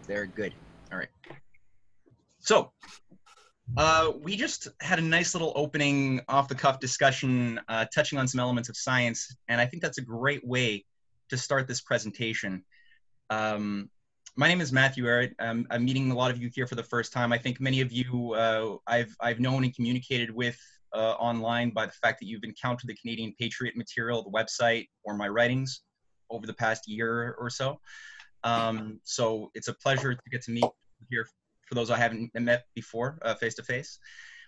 They're good. All right. So we just had a nice little opening off-the-cuff discussion touching on some elements of science, and I think that's a great way to start this presentation. My name is Matthew Arrett. I'm meeting a lot of you here for the first time. I think many of you I've known and communicated with online by the fact that you've encountered the Canadian Patriot material, the website, or my writings over the past year or so. So it's a pleasure to get to meet here for those I haven't met before, face to face.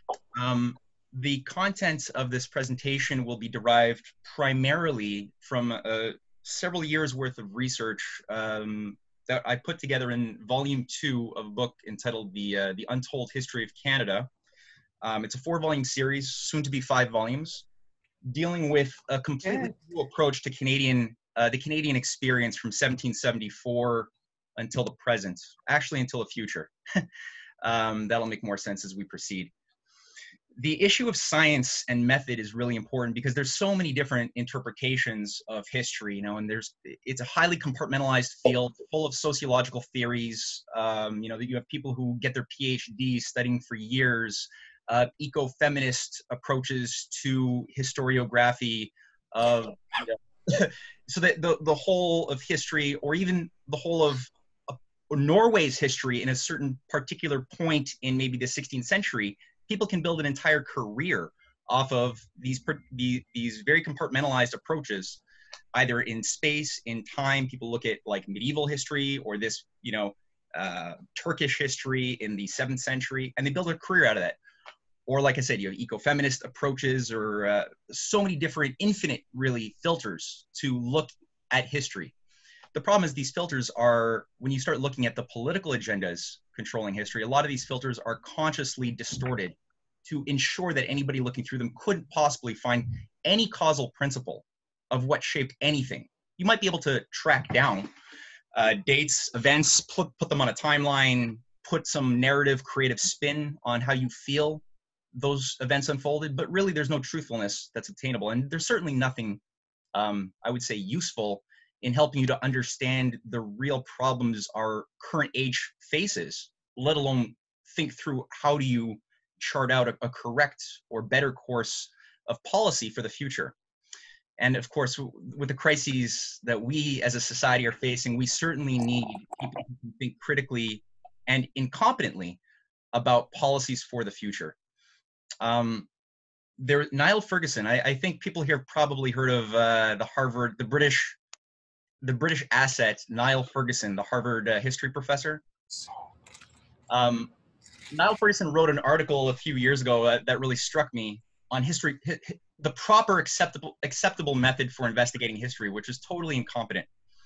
The content of this presentation will be derived primarily from several years worth of research that I put together in volume 2 of a book entitled The Untold History of Canada. It's a 4-volume series, soon to be 5 volumes, dealing with a completely new approach to the Canadian experience from 1774 until the present, actually until the future. That'll make more sense as we proceed. The issue of science and method is really important because there's so many different interpretations of history, and it's a highly compartmentalized field full of sociological theories. That you have people who get their PhD studying for years, eco-feminist approaches to historiography of, so that the whole of history, or even the whole of Norway's history in a certain particular point in maybe the 16th century, people can build an entire career off of these very compartmentalized approaches, either in space, in time. People look at like medieval history or this, Turkish history in the 7th century, and they build a career out of that. Or like I said, you have eco-feminist approaches, or so many different, infinite, really, filters to look at history. The problem is these filters are, when you start looking at the political agendas controlling history, a lot of these filters are consciously distorted to ensure that anybody looking through them couldn't possibly find any causal principle of what shaped anything. You might be able to track down dates, events, put them on a timeline, put some narrative, creative spin on how you feel those events unfolded, but really there's no truthfulness that's obtainable. And there's certainly nothing, I would say, useful in helping you to understand the real problems our current age faces, let alone think through how do you chart out a correct or better course of policy for the future. And of course, with the crises that we as a society are facing, we certainly need people who can think critically and incompetently about policies for the future. Niall Ferguson, I think people here probably heard of the British asset, Niall Ferguson, the Harvard history professor. Niall Ferguson wrote an article a few years ago that really struck me on history, the proper acceptable method for investigating history, which is totally incompetent.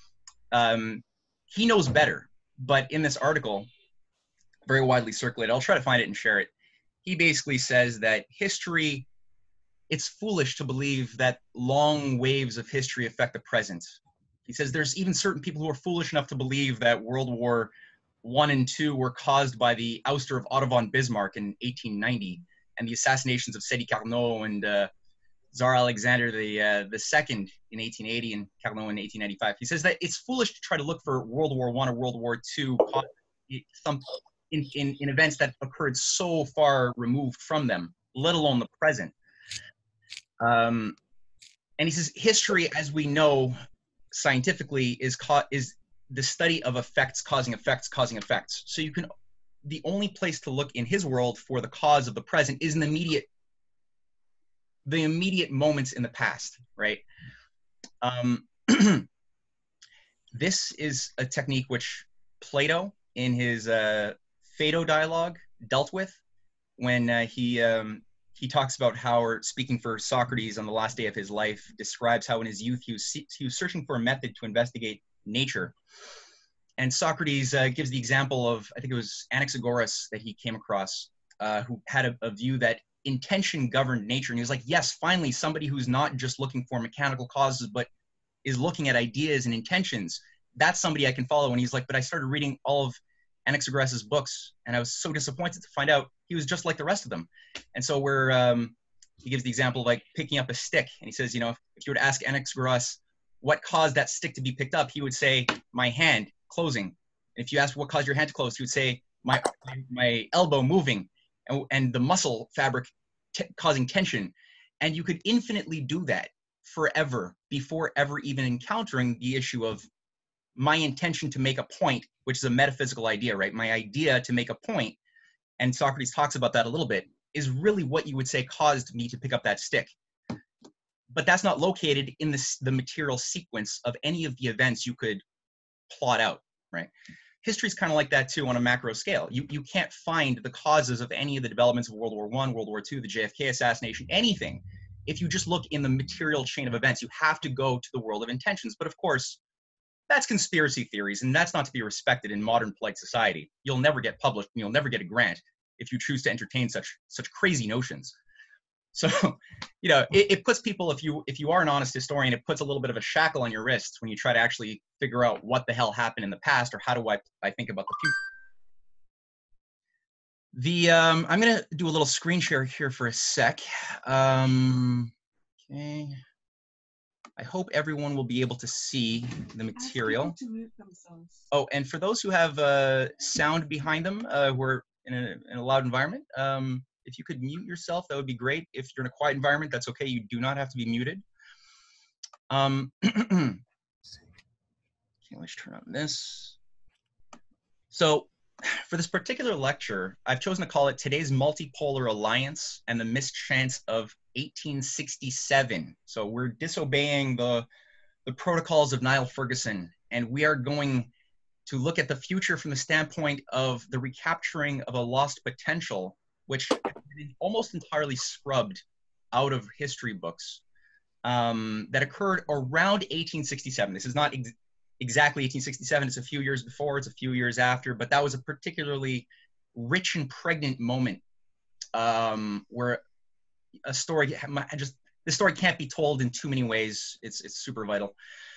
He knows better, but in this article, very widely circulated, I'll try to find it and share it. He basically says that history, it's foolish to believe that long waves of history affect the present. He says there's even certain people who are foolish enough to believe that World War I and II were caused by the ouster of Otto von Bismarck in 1890 and the assassinations of Sadi Carnot and Tsar Alexander the II in 1880 and Carnot in 1895. He says that it's foolish to try to look for World War I or World War II in events that occurred so far removed from them, let alone the present. And he says history, as we know, scientifically, is the study of effects causing effects causing effects. So the only place to look in his world for the cause of the present is in the immediate moments in the past, right? This is a technique which Plato, in his Phaedo dialogue, dealt with when he talks about how, or speaking for Socrates on the last day of his life, describes how in his youth he was searching for a method to investigate nature. And Socrates gives the example of, I think it was Anaxagoras that he came across, who had a view that intention governed nature. And he was like, yes, finally, somebody who's not just looking for mechanical causes, but is looking at ideas and intentions. That's somebody I can follow. And he's like, but I started reading all of Anaxagoras' books, and I was so disappointed to find out he was just like the rest of them. And so he gives the example of like picking up a stick, and he says, if you were to ask Anaxagoras what caused that stick to be picked up, he would say, my hand closing. And If you ask what caused your hand to close, he would say, my elbow moving and the muscle fabric causing tension. And you could infinitely do that forever before ever even encountering the issue of my intention to make a point, which is a metaphysical idea, right? My idea to make a point, and Socrates talks about that a little bit, is really what you would say caused me to pick up that stick. But that's not located in the material sequence of any of the events you could plot out, right? History's kind of like that too on a macro scale. You can't find the causes of any of the developments of World War I, World War II, the JFK assassination, anything. If you just look in the material chain of events, you have to go to the world of intentions. But of course, that's conspiracy theories, and that's not to be respected in modern polite society. You'll never get published, and you'll never get a grant if you choose to entertain such crazy notions. So, you know, it puts people, if you are an honest historian, it puts a little bit of a shackle on your wrists when you try to actually figure out what the hell happened in the past, or how do I think about the future. I'm gonna do a little screen share here for a sec. Okay. I hope everyone will be able to see the material. To mute themselves. Oh, and for those who have sound behind them, who are in a loud environment, if you could mute yourself, that would be great. If you're in a quiet environment, that's okay. You do not have to be muted. Okay, let's turn on this. So for this particular lecture, I've chosen to call it Today's Multipolar Alliance and the Mischance of 1867. So we're disobeying the protocols of Niall Ferguson, and we are going to look at the future from the standpoint of the recapturing of a lost potential, which is almost entirely scrubbed out of history books, that occurred around 1867. This is not exactly 1867. It's a few years before, it's a few years after, but that was a particularly rich and pregnant moment where a story, this story can't be told in too many ways. It's super vital.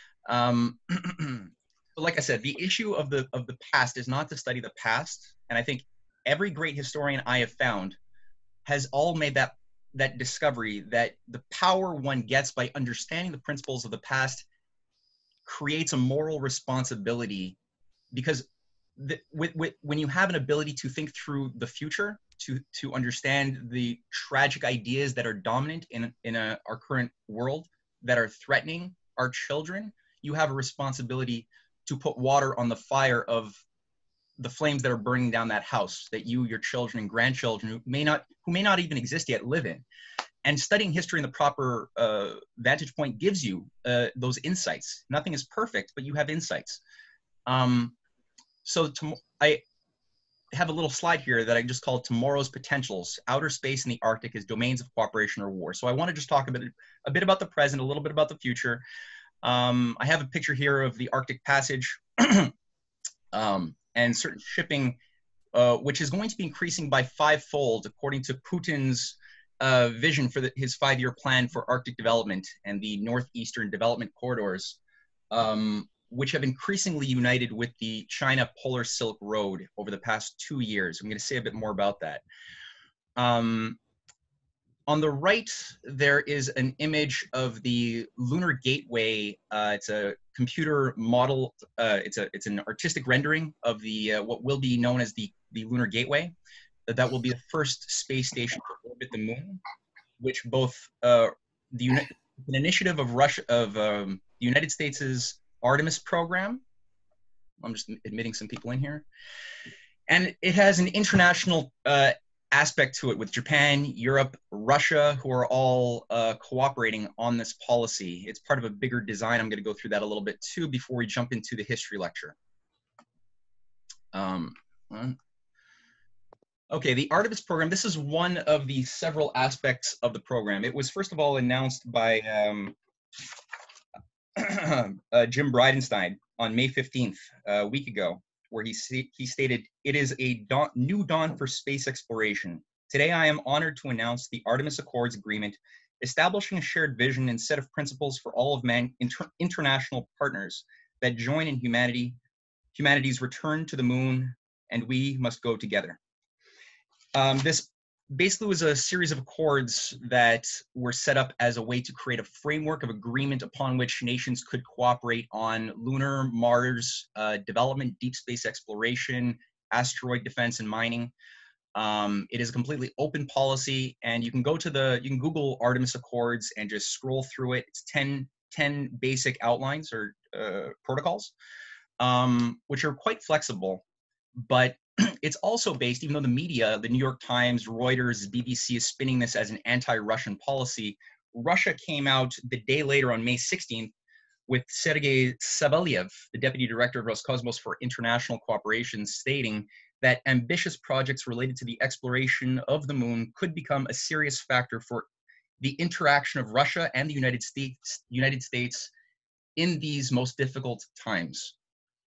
But like I said, the issue of the past is not to study the past, and I think every great historian I have found has all made that discovery that the power one gets by understanding the principles of the past creates a moral responsibility, because when you have an ability to think through the future, to understand the tragic ideas that are dominant in our current world that are threatening our children, you have a responsibility to put water on the fire of the flames that are burning down that house that you, your children and grandchildren who may not even exist yet live in. And studying history in the proper vantage point gives you those insights. Nothing is perfect, but you have insights. So I have a little slide here that I just called Tomorrow's Potentials, Outer Space and the Arctic as Domains of Cooperation or War. So I want to just talk a bit about the present, a little bit about the future. I have a picture here of the Arctic Passage and certain shipping, which is going to be increasing by 5-fold according to Putin's vision for his 5-year plan for Arctic development and the northeastern development corridors, which have increasingly united with the China Polar Silk Road over the past 2 years. I'm going to say a bit more about that. On the right, there is an image of the Lunar Gateway. It's a computer model. It's an artistic rendering of the what will be known as the Lunar Gateway. That will be the first space station to orbit the moon, which both an initiative of the United States' Artemis program. I'm just admitting some people in here, and it has an international aspect to it with Japan, Europe, Russia, who are all cooperating on this policy. It's part of a bigger design. I'm going to go through that a little bit too before we jump into the history lecture. Okay, the Artemis program, this is one of the several aspects of the program. It was first of all announced by Jim Bridenstine on May 15th, a week ago, where he stated, "It is a new dawn for space exploration. Today I am honored to announce the Artemis Accords Agreement, establishing a shared vision and set of principles for all of international partners that join in humanity's return to the moon, and we must go together." This basically was a series of accords that were set up as a way to create a framework of agreement upon which nations could cooperate on lunar, Mars development, deep space exploration, asteroid defense, and mining. It is a completely open policy, and you can Google Artemis Accords and just scroll through it. It's 10 basic outlines or protocols, which are quite flexible, but it's also based, even though the media, the New York Times, Reuters, BBC is spinning this as an anti-Russian policy. Russia came out the day later on May 16th with Sergei Savelyev, the deputy director of Roscosmos for International Cooperation, stating that ambitious projects related to the exploration of the moon could become a serious factor for the interaction of Russia and the United States in these most difficult times.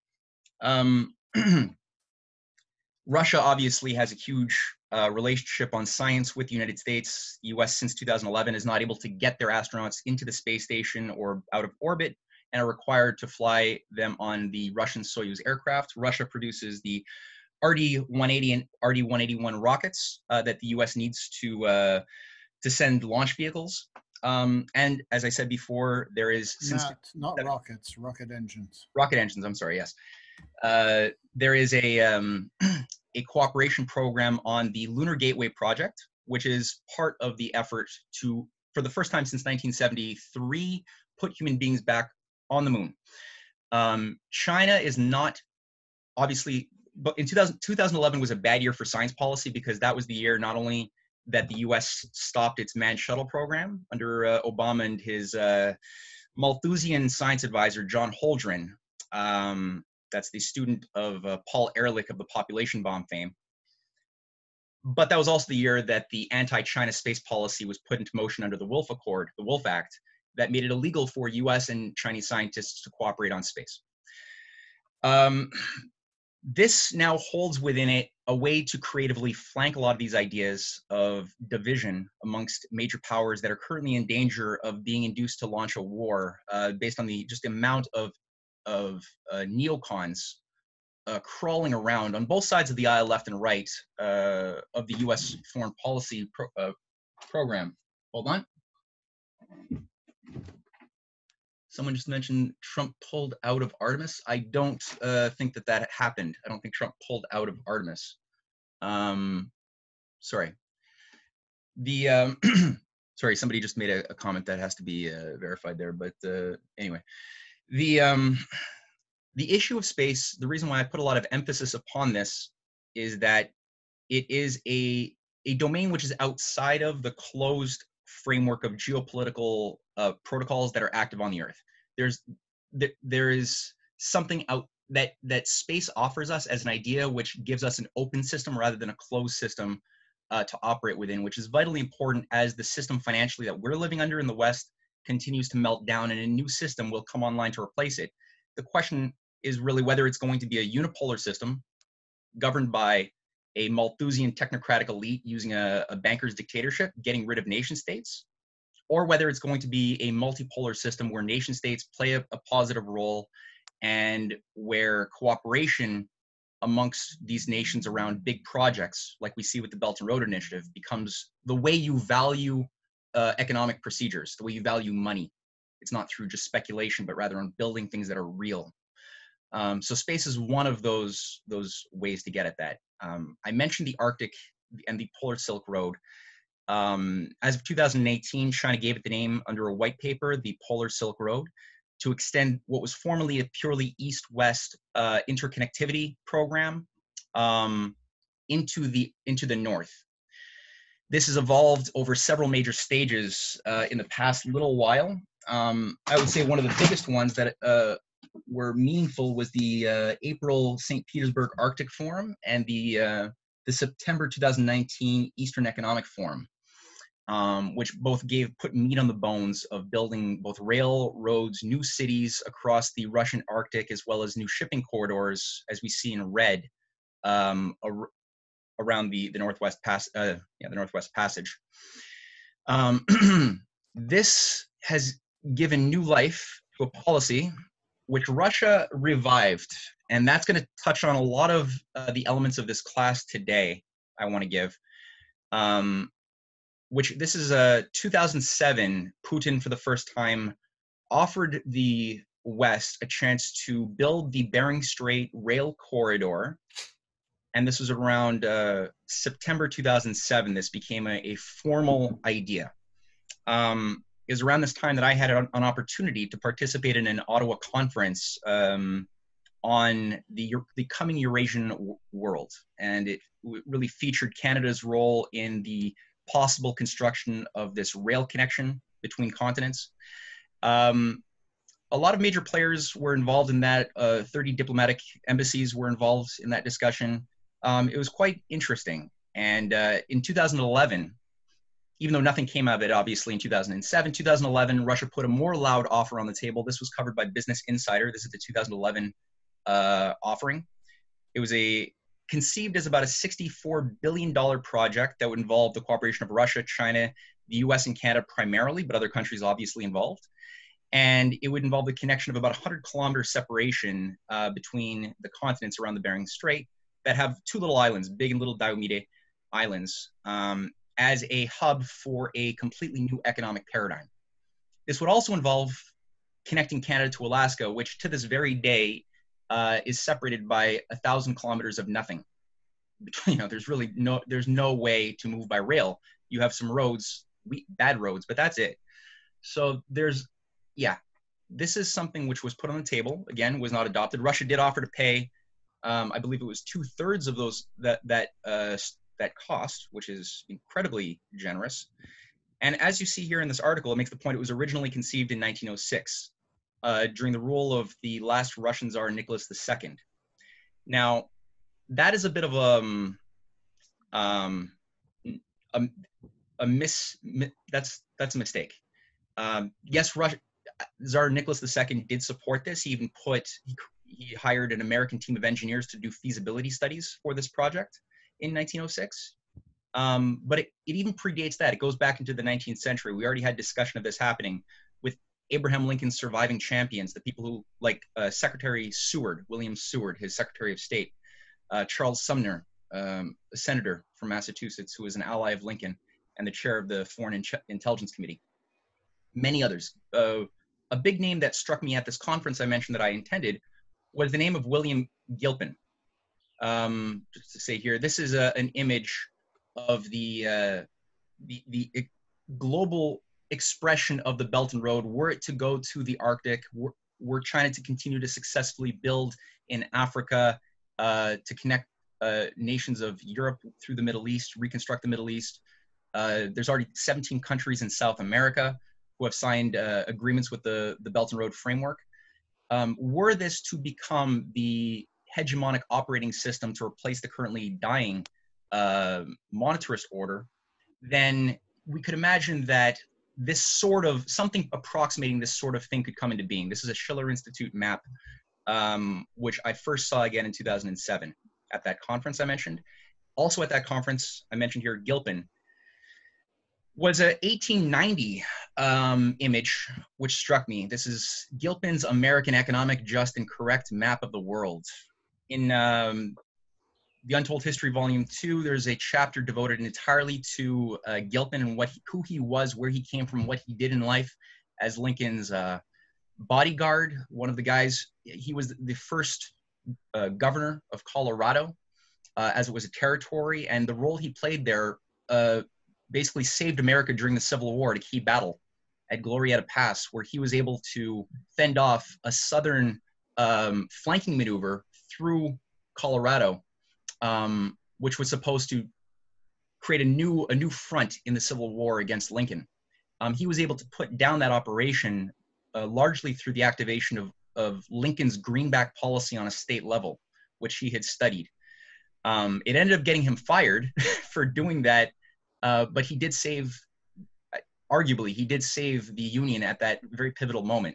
Russia obviously has a huge relationship on science with the United States. The US since 2011 is not able to get their astronauts into the space station or out of orbit and are required to fly them on the Russian Soyuz aircraft. Russia produces the RD-180 and RD-181 rockets that the US needs to send launch vehicles. And as I said before, there is not rockets, rocket engines. Rocket engines, I'm sorry, yes. There is a cooperation program on the Lunar Gateway project, which is part of the effort to, for the first time since 1973, put human beings back on the moon. China is not, obviously, but in 2011 was a bad year for science policy because that was the year not only that the US stopped its manned shuttle program under Obama and his Malthusian science advisor, John Holdren. That's the student of Paul Ehrlich of the population bomb fame. But that was also the year that the anti-China space policy was put into motion under the Wolf Accord, the Wolf Act, that made it illegal for US and Chinese scientists to cooperate on space. This now holds within it a way to creatively flank a lot of these ideas of division amongst major powers that are currently in danger of being induced to launch a war based on the just amount of neocons crawling around on both sides of the aisle, left and right, of the U.S. foreign policy program. Hold on. Someone just mentioned Trump pulled out of Artemis. I don't think that happened. I don't think Trump pulled out of Artemis. Sorry. The sorry, somebody just made a comment that has to be verified there. But anyway, the issue of space, the reason why I put a lot of emphasis upon this is that it is a domain which is outside of the closed framework of geopolitical protocols that are active on the Earth. There is something out that space offers us as an idea, which gives us an open system rather than a closed system to operate within, which is vitally important as the system financially that we're living under in the West continues to melt down and a new system will come online to replace it. The question is really whether it's going to be a unipolar system governed by a Malthusian technocratic elite using a banker's dictatorship, getting rid of nation states, or whether it's going to be a multipolar system where nation states play a positive role and where cooperation amongst these nations around big projects, like we see with the Belt and Road Initiative, becomes the way you value economic procedures, the way you value money. It's not through just speculation, but rather on building things that are real. So space is one of those ways to get at that. I mentioned the Arctic and the Polar Silk Road. As of 2018, China gave it the name under a white paper, the Polar Silk Road, to extend what was formerly a purely east-west interconnectivity program into the north. This has evolved over several major stages in the past little while. I would say one of the biggest ones that were meaningful was the April St. Petersburg Arctic Forum and the September 2019 Eastern Economic Forum, which both put meat on the bones of building both railroads, new cities across the Russian Arctic, as well as new shipping corridors, as we see in red, around the Northwest Passage. This has given new life to a policy which Russia revived, and that's going to touch on a lot of the elements of this class today I want to give. which this is 2007, Putin for the first time offered the West a chance to build the Bering Strait rail corridor. And this was around September 2007. This became a formal idea. It was around this time that I had an opportunity to participate in an Ottawa conference on the coming Eurasian world. And it really featured Canada's role in the possible construction of this rail connection between continents. A lot of major players were involved in that. 30 diplomatic embassies were involved in that discussion. It was quite interesting. And in 2011, even though nothing came out of it, obviously, in 2007, 2011, Russia put a more loud offer on the table. This was covered by Business Insider. This is the 2011 offering. It was conceived as about a $64 billion project that would involve the cooperation of Russia, China, the US, and Canada primarily, but other countries obviously involved. And it would involve the connection of about 100-kilometer separation between the continents around the Bering Strait that have two little islands, Big and Little Diomede Islands, as a hub for a completely new economic paradigm. This would also involve connecting Canada to Alaska, which to this very day is separated by 1,000 kilometers of nothing. There's no way to move by rail. You have some roads, bad roads, but that's it. So this is something which was put on the table. Again, was not adopted. Russia did offer to pay, I believe it was 2/3 of that cost, which is incredibly generous. And as you see here in this article, it makes the point it was originally conceived in 1906 during the rule of the last Russian Tsar, Nicholas II. Now, that is a bit of that's a mistake. Yes, Tsar Nicholas II did support this. He even he hired an American team of engineers to do feasibility studies for this project in 1906. But it even predates that. It goes back into the 19th century. We already had discussion of this happening with Abraham Lincoln's surviving champions, the people who, like Secretary Seward, William Seward, his Secretary of State, Charles Sumner, a senator from Massachusetts who was an ally of Lincoln and the chair of the Foreign Intelligence Committee. Many others. A big name that struck me at this conference I mentioned that I attended was the name of William Gilpin. Just to say here, this is an image of the global expression of the Belt and Road, were it to go to the Arctic, were China to continue to successfully build in Africa, to connect nations of Europe through the Middle East, reconstruct the Middle East. There's already 17 countries in South America who have signed agreements with the Belt and Road framework. Were this to become the hegemonic operating system to replace the currently dying monetarist order, then we could imagine that this sort of, something approximating this sort of thing could come into being. This is a Schiller Institute map, which I first saw again in 2007 at that conference I mentioned. Also at that conference, I mentioned here, Gilpin, was a 1890 image, which struck me. This is Gilpin's American Economic Just and Correct Map of the World. In The Untold History, Volume 2, there's a chapter devoted entirely to Gilpin and who he was, where he came from, what he did in life as Lincoln's bodyguard. One of the guys, he was the first governor of Colorado, as it was a territory, and the role he played there basically saved America during the Civil War at a key battle at Glorieta Pass, where he was able to fend off a southern flanking maneuver through Colorado, which was supposed to create a new front in the Civil War against Lincoln. He was able to put down that operation largely through the activation of Lincoln's greenback policy on a state level, which he had studied. It ended up getting him fired for doing that, but he did save, arguably, he did save the Union at that very pivotal moment.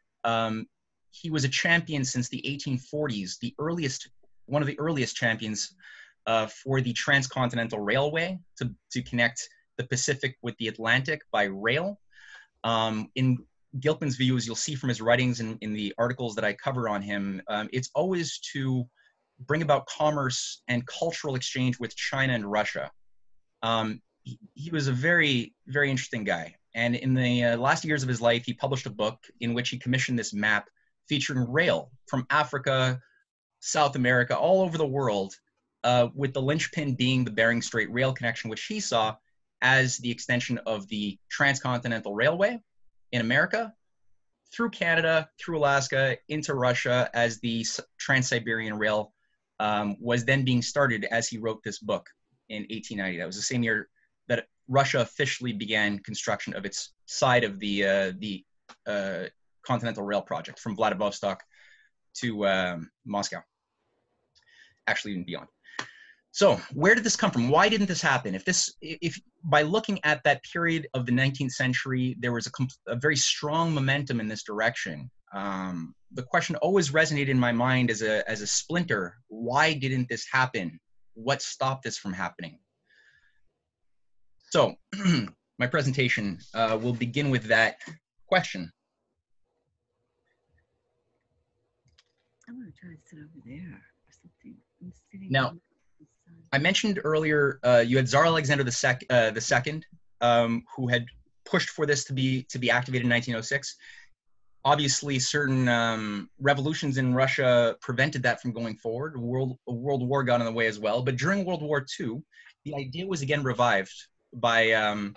He was a champion since the 1840s, one of the earliest champions for the Transcontinental Railway to connect the Pacific with the Atlantic by rail. In Gilpin's views, you'll see from his writings in the articles that I cover on him, it's always to bring about commerce and cultural exchange with China and Russia. he was a very, very interesting guy. And in the last years of his life, he published a book in which he commissioned this map featuring rail from Africa, South America, all over the world, with the linchpin being the Bering Strait rail connection, which he saw as the extension of the transcontinental railway in America, through Canada, through Alaska, into Russia, as the Trans-Siberian Rail was then being started as he wrote this book in 1890. That was the same year that Russia officially began construction of its side of the Continental Rail project from Vladivostok to Moscow, actually even beyond. So where did this come from? Why didn't this happen? If by looking at that period of the 19th century, there was a very strong momentum in this direction. The question always resonated in my mind as a splinter. Why didn't this happen? What stopped this from happening? So my presentation will begin with that question. I'm going to try to sit over there or something. I'm sitting Now, I mentioned earlier you had Tsar Alexander the Second, who had pushed for this to be activated in 1906. Obviously, certain revolutions in Russia prevented that from going forward. A world war got in the way as well. But during World War II, the idea was again revived by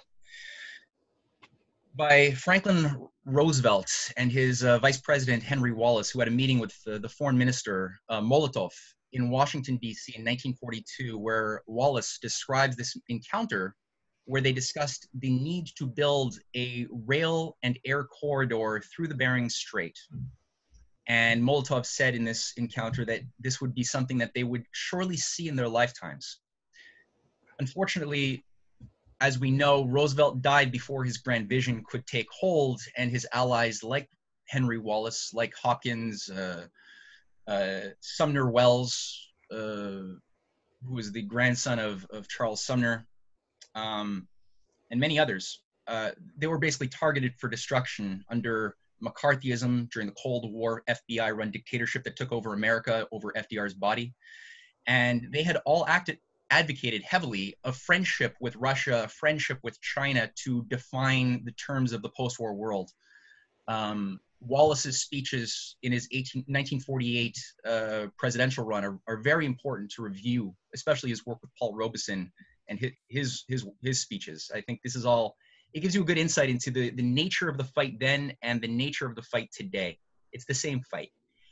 Franklin Roosevelt and his vice president, Henry Wallace, who had a meeting with the foreign minister, Molotov, in Washington, D.C. in 1942, where Wallace describes this encounter where they discussed the need to build a rail and air corridor through the Bering Strait. And Molotov said in this encounter that this would be something that they would surely see in their lifetimes. Unfortunately, as we know, Roosevelt died before his grand vision could take hold, and his allies like Henry Wallace, like Hawkins, Sumner Wells, who was the grandson of Charles Sumner, and many others, they were basically targeted for destruction under McCarthyism during the Cold War FBI-run dictatorship that took over America over FDR's body. And they had all advocated heavily a friendship with Russia, a friendship with China to define the terms of the post-war world. Wallace's speeches in his 1948 presidential run are very important to review, especially his work with Paul Robeson and his speeches. I think this is all, it gives you a good insight into the nature of the fight then and the nature of the fight today. It's the same fight.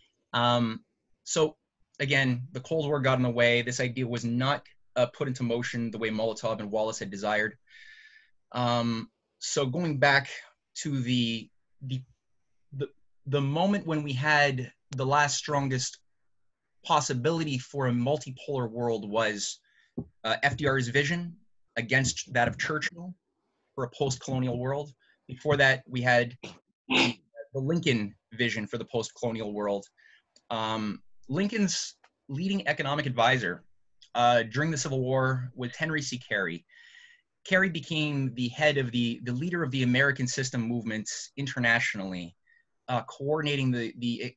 So again, the Cold War got in the way. This idea was not put into motion the way Molotov and Wallace had desired. So going back to the moment when we had the last strongest possibility for a multipolar world was FDR's vision against that of Churchill for a post-colonial world. Before that, we had the Lincoln vision for the post-colonial world. Lincoln's leading economic advisor during the Civil War was Henry C. Carey. Carey became the head of the leader of the American system movements internationally, coordinating the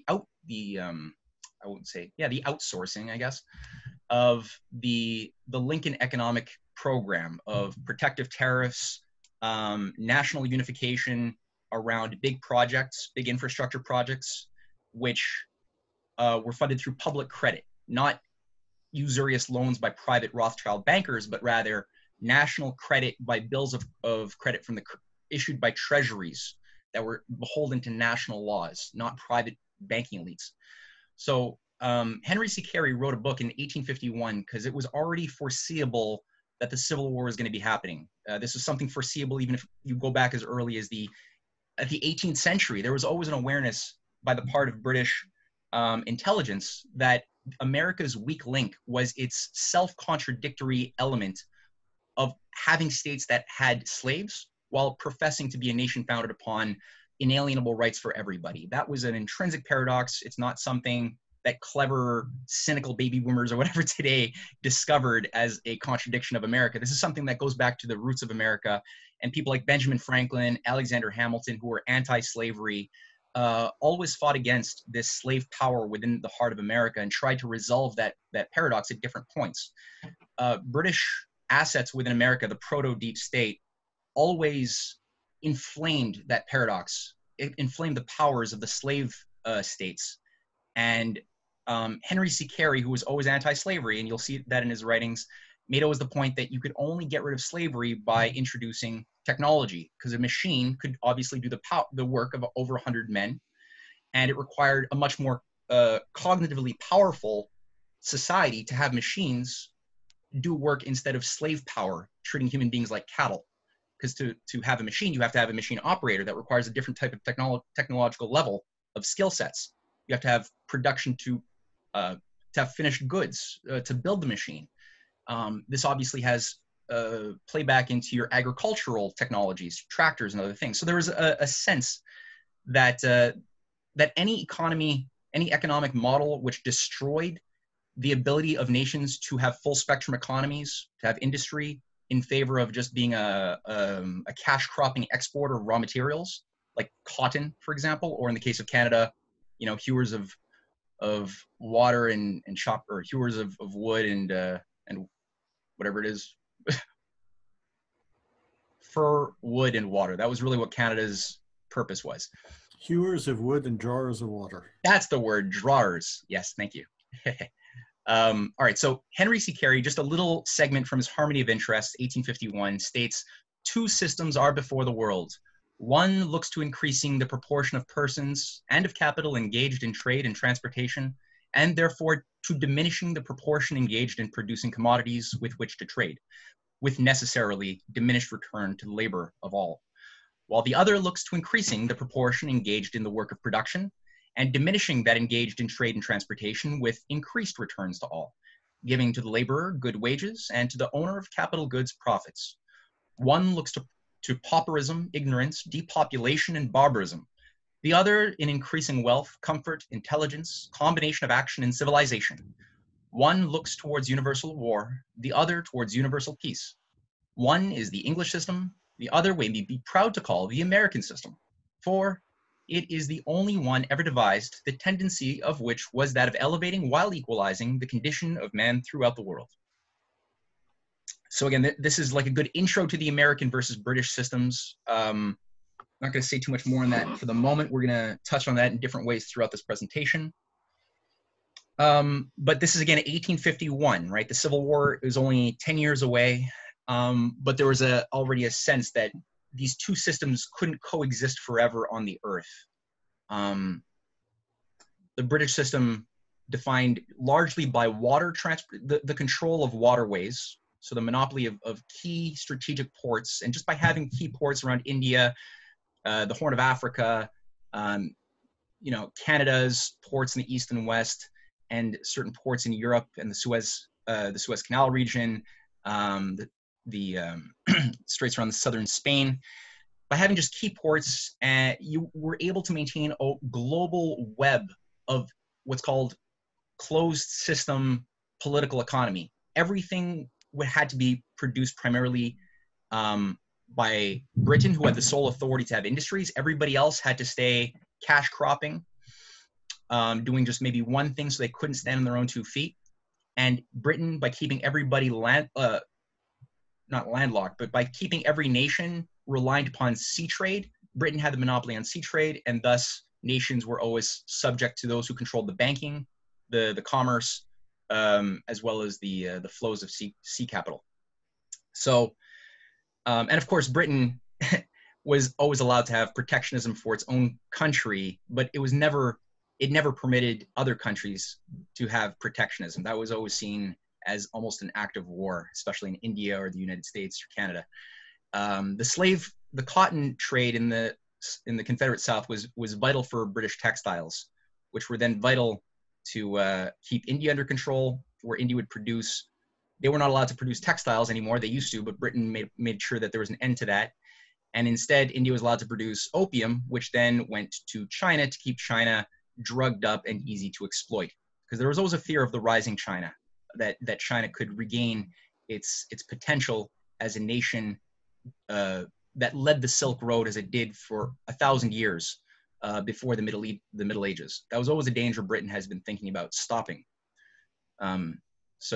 outsourcing, I guess, of the Lincoln economic program of protective tariffs, national unification around big projects, big infrastructure projects, which were funded through public credit, not usurious loans by private Rothschild bankers, but rather national credit by bills of credit issued by treasuries that were beholden to national laws, not private banking elites. So Henry C. Carey wrote a book in 1851 because it was already foreseeable that the Civil War was going to be happening. This was something foreseeable even if you go back as early as the 18th century. There was always an awareness by the part of British intelligence that America's weak link was its self-contradictory element of having states that had slaves while professing to be a nation founded upon inalienable rights for everybody. That was an intrinsic paradox. It's not something that clever, cynical baby boomers or whatever today discovered as a contradiction of America. This is something that goes back to the roots of America, and people like Benjamin Franklin, Alexander Hamilton, who were anti-slavery, always fought against this slave power within the heart of America and tried to resolve that paradox at different points. British assets within America, the proto-deep state, always inflamed that paradox. It inflamed the powers of the slave states. And Henry C. Carey, who was always anti-slavery, and you'll see that in his writings, made always the point that you could only get rid of slavery by introducing technology, because a machine could obviously do the work of over 100 men, and it required a much more cognitively powerful society to have machines do work instead of slave power, treating human beings like cattle. Because to have a machine, you have to have a machine operator that requires a different type of technological level of skill sets. You have to have production to have finished goods to build the machine. This obviously has playback into your agricultural technologies, tractors and other things. So there was a sense that that any economy, any economic model which destroyed the ability of nations to have full spectrum economies, to have industry in favor of just being a cash cropping exporter of raw materials, like cotton, for example, or in the case of Canada, you know, hewers of water and chop, or hewers of wood and whatever it is, fur, wood, and water. That was really what Canada's purpose was. Hewers of wood and drawers of water. That's the word, drawers. Yes, thank you. All right, so Henry C. Carey, just a little segment from his Harmony of Interest, 1851, states, "Two systems are before the world. One looks to increasing the proportion of persons and of capital engaged in trade and transportation, and therefore to diminishing the proportion engaged in producing commodities with which to trade, with necessarily diminished return to the labor of all. While the other looks to increasing the proportion engaged in the work of production, and diminishing that engaged in trade and transportation with increased returns to all, giving to the laborer good wages and to the owner of capital goods profits. One looks to pauperism, ignorance, depopulation, and barbarism. The other in increasing wealth, comfort, intelligence, combination of action, and civilization. One looks towards universal war, the other towards universal peace. One is the English system, the other we may be proud to call the American system, for it is the only one ever devised, the tendency of which was that of elevating while equalizing the condition of man throughout the world." So again, this is like a good intro to the American versus British systems. I'm not going to say too much more on that for the moment. We're going to touch on that in different ways throughout this presentation. But this is again 1851, right? The Civil War is only 10 years away, but there was already a sense that these two systems couldn't coexist forever on the earth. The British system defined largely by water transport, the control of waterways, so the monopoly of key strategic ports, and just by having key ports around India, the Horn of Africa, you know, Canada's ports in the east and west, and certain ports in Europe and the Suez Canal region, the straits around the southern Spain. By having just key ports, you were able to maintain a global web of what's called closed system political economy. Everything had to be produced primarily by Britain, who had the sole authority to have industries. Everybody else had to stay cash cropping, doing just maybe one thing so they couldn't stand on their own 2 feet. And Britain, by keeping everybody not landlocked, but by keeping every nation reliant upon sea trade, Britain had the monopoly on sea trade, and thus nations were always subject to those who controlled the banking, the commerce, as well as the flows of sea capital. So, and of course, Britain was always allowed to have protectionism for its own country, but it never permitted other countries to have protectionism. That was always seen as almost an act of war, especially in India or the United States or Canada. The cotton trade in the Confederate South was vital for British textiles, which were then vital to keep India under control, where India would produce. They were not allowed to produce textiles anymore. They used to, but Britain made sure that there was an end to that. And instead, India was allowed to produce opium, which then went to China to keep China drugged up and easy to exploit. Because there was always a fear of the rising China, that China could regain its potential as a nation that led the Silk Road as it did for 1,000 years before the Middle Ages. That was always a danger Britain has been thinking about stopping. So yeah,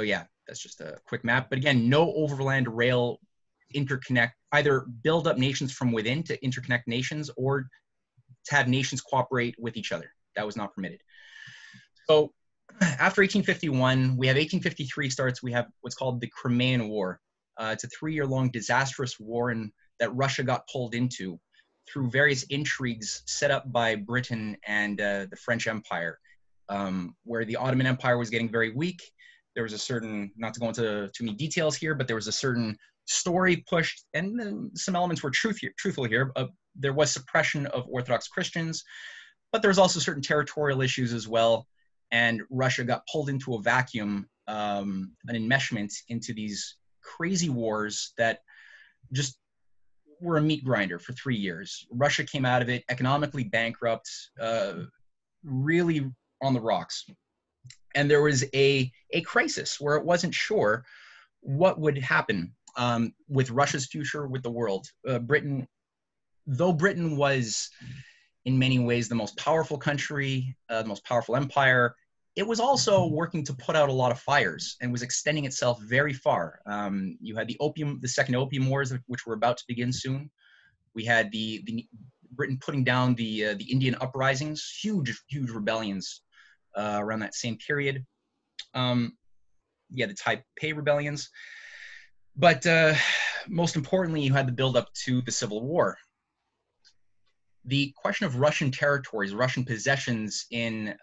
That's just a quick map. But again, no overland rail interconnect, either build up nations from within to interconnect nations or to have nations cooperate with each other. That was not permitted. So after 1851, we have 1853 starts, we have what's called the Crimean War. It's a 3-year-long disastrous war that Russia got pulled into through various intrigues set up by Britain and the French Empire, where the Ottoman Empire was getting very weak. There was a certain, not to go into too many details here, but there was a certain story pushed, and some elements were truthful here. There was suppression of Orthodox Christians, but there was also certain territorial issues as well. And Russia got pulled into a vacuum, an enmeshment into these crazy wars that just were a meat grinder for 3 years. Russia came out of it economically bankrupt, really on the rocks. And there was a crisis where it wasn't sure what would happen with Russia's future, with the world. Though Britain was in many ways the most powerful country, the most powerful empire, it was also working to put out a lot of fires and was extending itself very far. You had the Second Opium Wars, which were about to begin soon. We had the Britain putting down the Indian uprisings, huge rebellions around that same period. The Taipei rebellions. But most importantly, you had the buildup to the Civil War. The question of Russian territories, Russian possessions in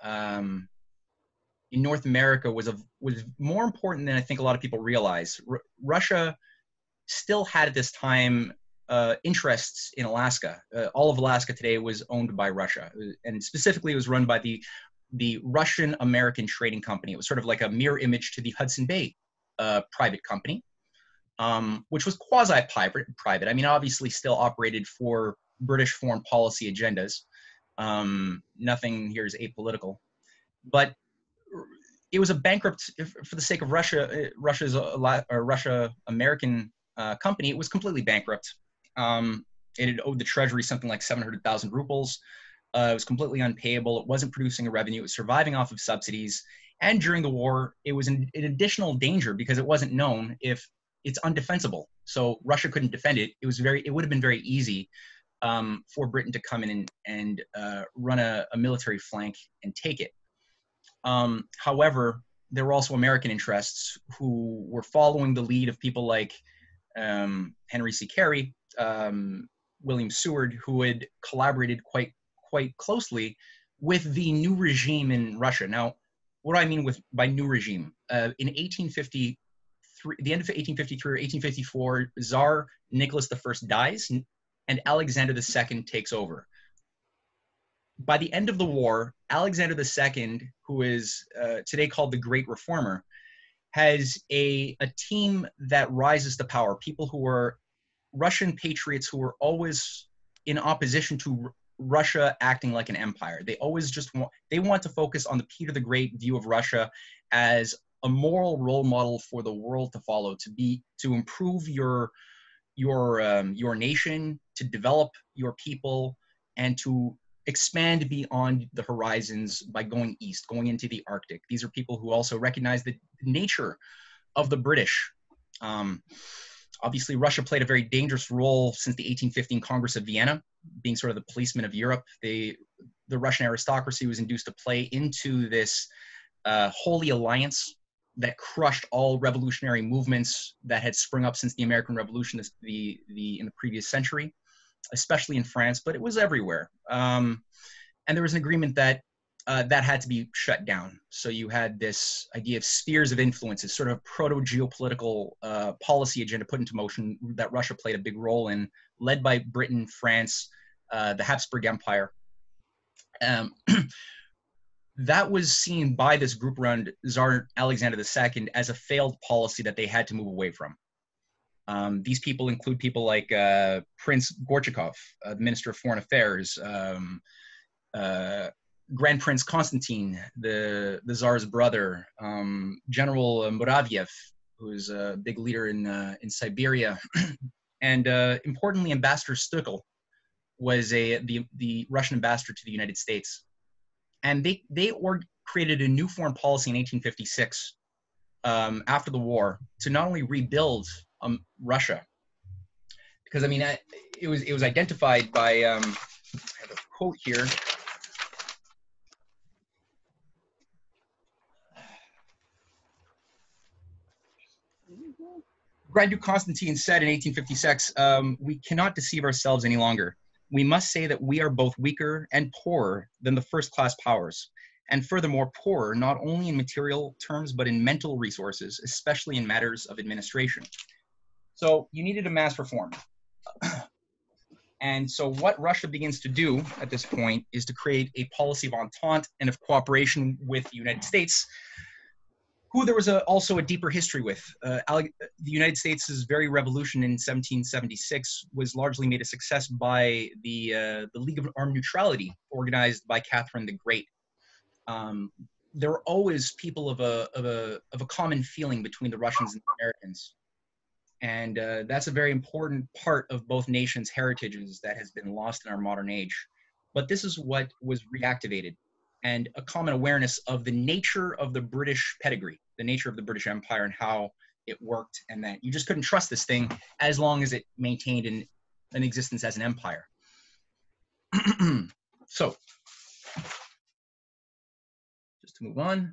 North America was more important than I think a lot of people realize. Russia still had at this time interests in Alaska. All of Alaska today was owned by Russia, and specifically it was run by the Russian-American Trading Company. It was sort of like a mirror image to the Hudson Bay private company, which was quasi-private. I mean, obviously still operated for British foreign policy agendas. Nothing here is apolitical. But it was a bankrupt, for the sake of Russia's Russia-American company, it was completely bankrupt. It had owed the treasury something like 700,000 rubles. It was completely unpayable. It wasn't producing a revenue. It was surviving off of subsidies. And during the war, it was in additional danger because it wasn't known if it's undefensible. So Russia couldn't defend it. It would have been very easy for Britain to come in and run a military flank and take it. However, there were also American interests who were following the lead of people like Henry C. Carey, William Seward, who had collaborated quite closely with the new regime in Russia. Now, what do I mean by new regime? In 1853, the end of 1853 or 1854, Tsar Nicholas I dies and Alexander II takes over. By the end of the war, Alexander II, who is today called the Great Reformer, has a team that rises to power, people who are Russian patriots who were always in opposition to Russia acting like an empire. They always want to focus on the Peter the Great view of Russia as a moral role model for the world to follow, to improve your nation, to develop your people, and to expand beyond the horizons by going east, going into the Arctic. These are people who also recognize the nature of the British. Obviously, Russia played a very dangerous role since the 1815 Congress of Vienna, being sort of the policeman of Europe. The Russian aristocracy was induced to play into this holy alliance that crushed all revolutionary movements that had sprung up since the American Revolution in the previous century, especially in France, but it was everywhere. And there was an agreement that that had to be shut down. So you had this idea of spheres of influences, sort of proto-geopolitical policy agenda put into motion that Russia played a big role in, led by Britain, France, the Habsburg Empire. That was seen by this group around Tsar Alexander II as a failed policy that they had to move away from. These people include people like Prince Gorchakov, the Minister of Foreign Affairs, Grand Prince Constantine, the Tsar's brother, General Muraviev, who's a big leader in Siberia, and importantly, Ambassador Stukel was the Russian ambassador to the United States. And they created a new foreign policy in 1856 after the war to not only rebuild Russia, because I mean it was identified by I have a quote here. Grand Duke Constantine said in 1856, "We cannot deceive ourselves any longer. We must say that we are both weaker and poorer than the first-class powers, and furthermore poorer not only in material terms but in mental resources, especially in matters of administration." So you needed a mass reform. And so what Russia begins to do at this point is to create a policy of entente and of cooperation with the United States, who there was also a deeper history with. The United States' very revolution in 1776 was largely made a success by the League of Armed Neutrality, organized by Catherine the Great. There were always people of a common feeling between the Russians and the Americans. And that's a very important part of both nations' heritages that has been lost in our modern age. But this is what was reactivated, and a common awareness of the nature of the British pedigree, the nature of the British Empire and how it worked, and that you just couldn't trust this thing as long as it maintained an existence as an empire. So, just to move on.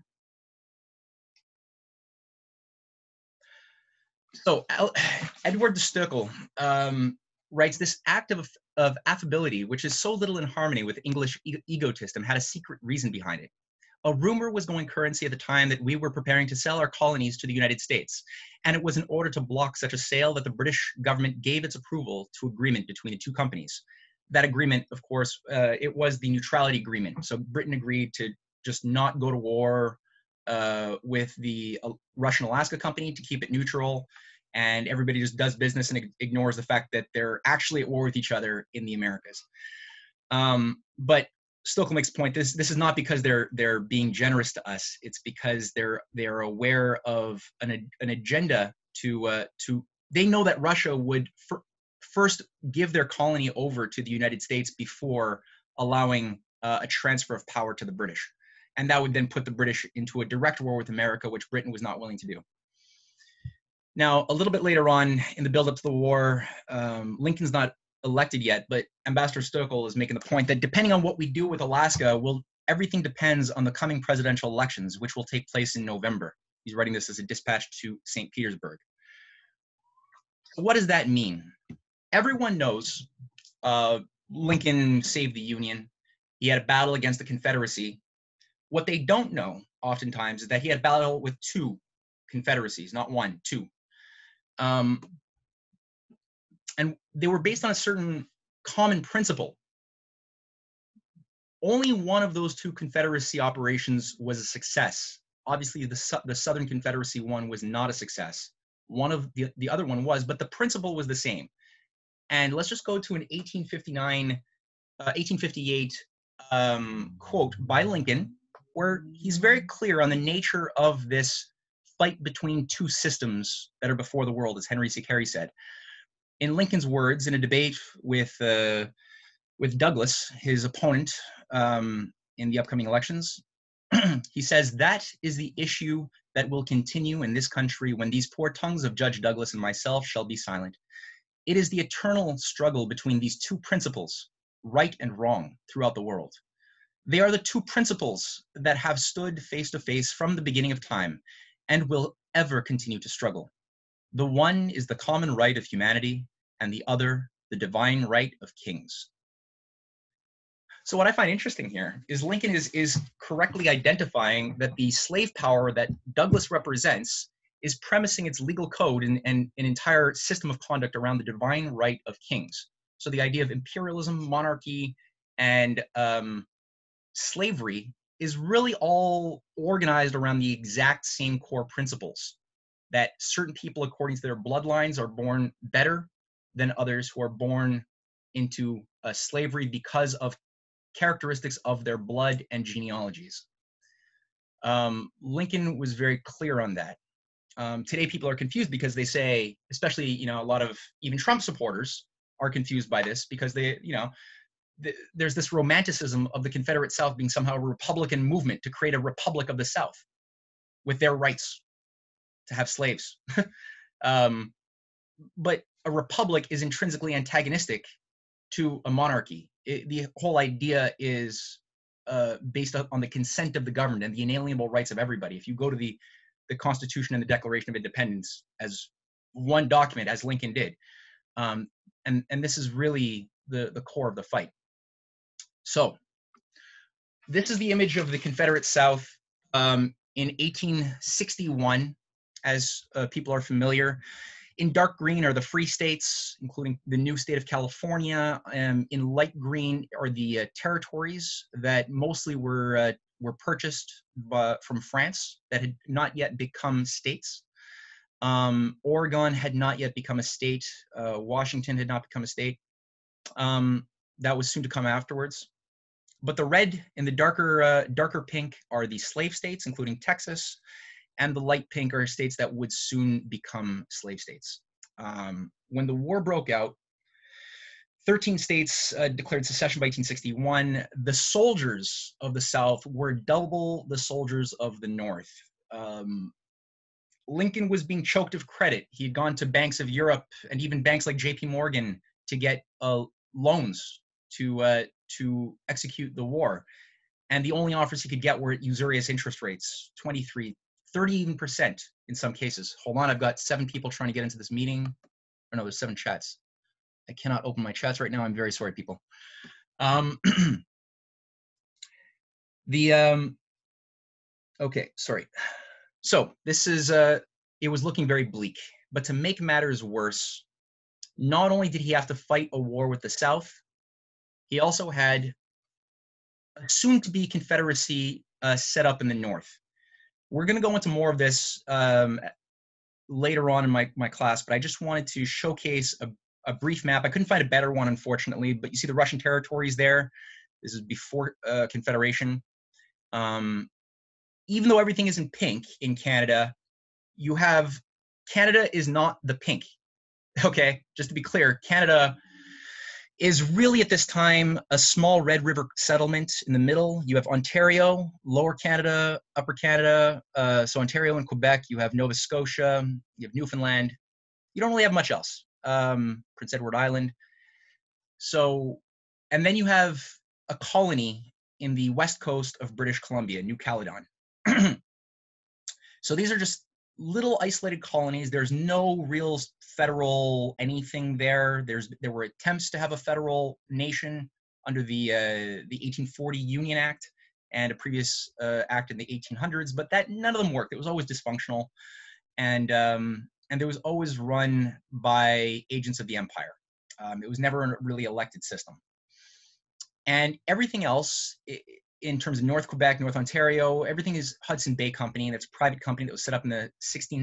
So Edward de Sturkel writes, "This act of affability, which is so little in harmony with English egotism, had a secret reason behind it. A rumor was going currency at the time that we were preparing to sell our colonies to the United States, and it was in order to block such a sale that the British government gave its approval to agreement between the two companies. That agreement, of course, it was the neutrality agreement. So Britain agreed to just not go to war with the Russian Alaska Company, to keep it neutral, and everybody just does business and ignores the fact that they're actually at war with each other in the Americas." But Stokel makes a point. This is not because they're being generous to us. It's because they're aware of an agenda to they know that Russia would first give their colony over to the United States before allowing a transfer of power to the British. And that would then put the British into a direct war with America, which Britain was not willing to do. Now, a little bit later on in the build-up to the war, Lincoln's not elected yet, but Ambassador Stokel is making the point that depending on what we do with Alaska, everything depends on the coming presidential elections, which will take place in November. He's writing this as a dispatch to St. Petersburg. So what does that mean? Everyone knows Lincoln saved the Union. He had a battle against the Confederacy. What they don't know, oftentimes, is that he had a battle with two confederacies, not one, two. And they were based on a certain common principle. Only one of those two Confederacy operations was a success. Obviously, the Southern Confederacy one was not a success. One of the other one was, but the principle was the same. And let's just go to an 1858 quote by Lincoln, where he's very clear on the nature of this fight between two systems that are before the world, as Henry C. Carey said. In Lincoln's words, in a debate with Douglas, his opponent in the upcoming elections, he says, "That is the issue that will continue in this country when these poor tongues of Judge Douglas and myself shall be silent. It is the eternal struggle between these two principles, right and wrong, throughout the world. They are the two principles that have stood face to face from the beginning of time and will ever continue to struggle. The one is the common right of humanity, and the other the divine right of kings." So what I find interesting here is Lincoln is correctly identifying that the slave power that Douglas represents is premising its legal code and an entire system of conduct around the divine right of kings. So the idea of imperialism, monarchy, and slavery is really all organized around the exact same core principles, that certain people, according to their bloodlines, are born better than others who are born into slavery because of characteristics of their blood and genealogies. Lincoln was very clear on that. Today, people are confused because they say, especially, a lot of even Trump supporters are confused by this because they, there's this romanticism of the Confederate South being somehow a Republican movement to create a republic of the South with their rights. to have slaves. um, but a republic is intrinsically antagonistic to a monarchy. The whole idea is based on the consent of the governed and the inalienable rights of everybody. If you go to the Constitution and the Declaration of Independence as one document, as Lincoln did, and this is really the core of the fight. So this is the image of the Confederate South in 1861, as people are familiar. In dark green are the free states, including the new state of California. In light green are the territories that mostly were purchased from France that had not yet become states. Oregon had not yet become a state. Washington had not become a state. That was soon to come afterwards. But the red and the darker pink are the slave states, including Texas, and the light pink are states that would soon become slave states. When the war broke out, 13 states declared secession by 1861. The soldiers of the South were double the soldiers of the North. Lincoln was being choked of credit. He had gone to banks of Europe and even banks like JP Morgan to get loans to execute the war. And the only offers he could get were at usurious interest rates, 23, 30% in some cases. Hold on, I've got 7 people trying to get into this meeting. Oh no, there's 7 chats. I cannot open my chats right now. I'm very sorry, people. Okay, sorry. So this is, it was looking very bleak. But to make matters worse, not only did he have to fight a war with the South, he also had a soon-to-be Confederacy set up in the North. We're going to go into more of this later on in my class, but I just wanted to showcase a brief map. I couldn't find a better one, unfortunately, but you see the Russian territories there. This is before Confederation. Even though everything is in pink in Canada, you have, Canada is not the pink. Okay, just to be clear, Canada is really at this time a small Red River settlement in the middle. You have Ontario, Lower Canada, Upper Canada, so Ontario and Quebec. You have Nova Scotia, you have Newfoundland. You don't really have much else. Prince Edward Island. So, and then you have a colony in the west coast of British Columbia, New Caledon. So these are just little isolated colonies. There's no real federal anything there. There were attempts to have a federal nation under the 1840 Union Act and a previous act in the 1800s, but that none of them worked. It was always dysfunctional, and it was always run by agents of the empire. It was never a really elected system. And everything else, in terms of North Quebec, North Ontario, everything is Hudson Bay Company. That's a private company that was set up in the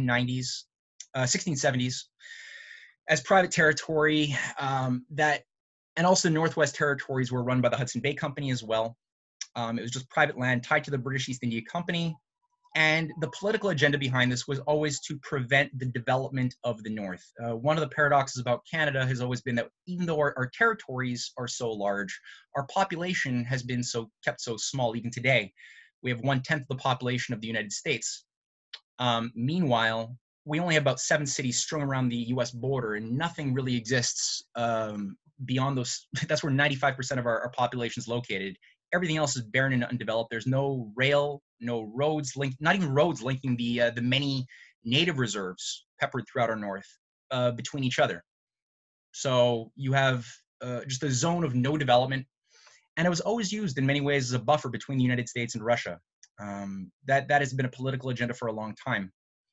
1670s as private territory. And also the Northwest Territories were run by the Hudson Bay Company as well. It was just private land tied to the British East India Company. And the political agenda behind this was always to prevent the development of the North. One of the paradoxes about Canada has always been that even though our territories are so large, our population has been kept so small. Even today, we have 1/10 of the population of the United States. Meanwhile, we only have about 7 cities strung around the US border, and nothing really exists beyond those. That's where 95% of our population is located. Everything else is barren and undeveloped. There's no rail, no roads, not even roads linking the many native reserves peppered throughout our north between each other. So you have just a zone of no development, and it was always used in many ways as a buffer between the United States and Russia. That has been a political agenda for a long time.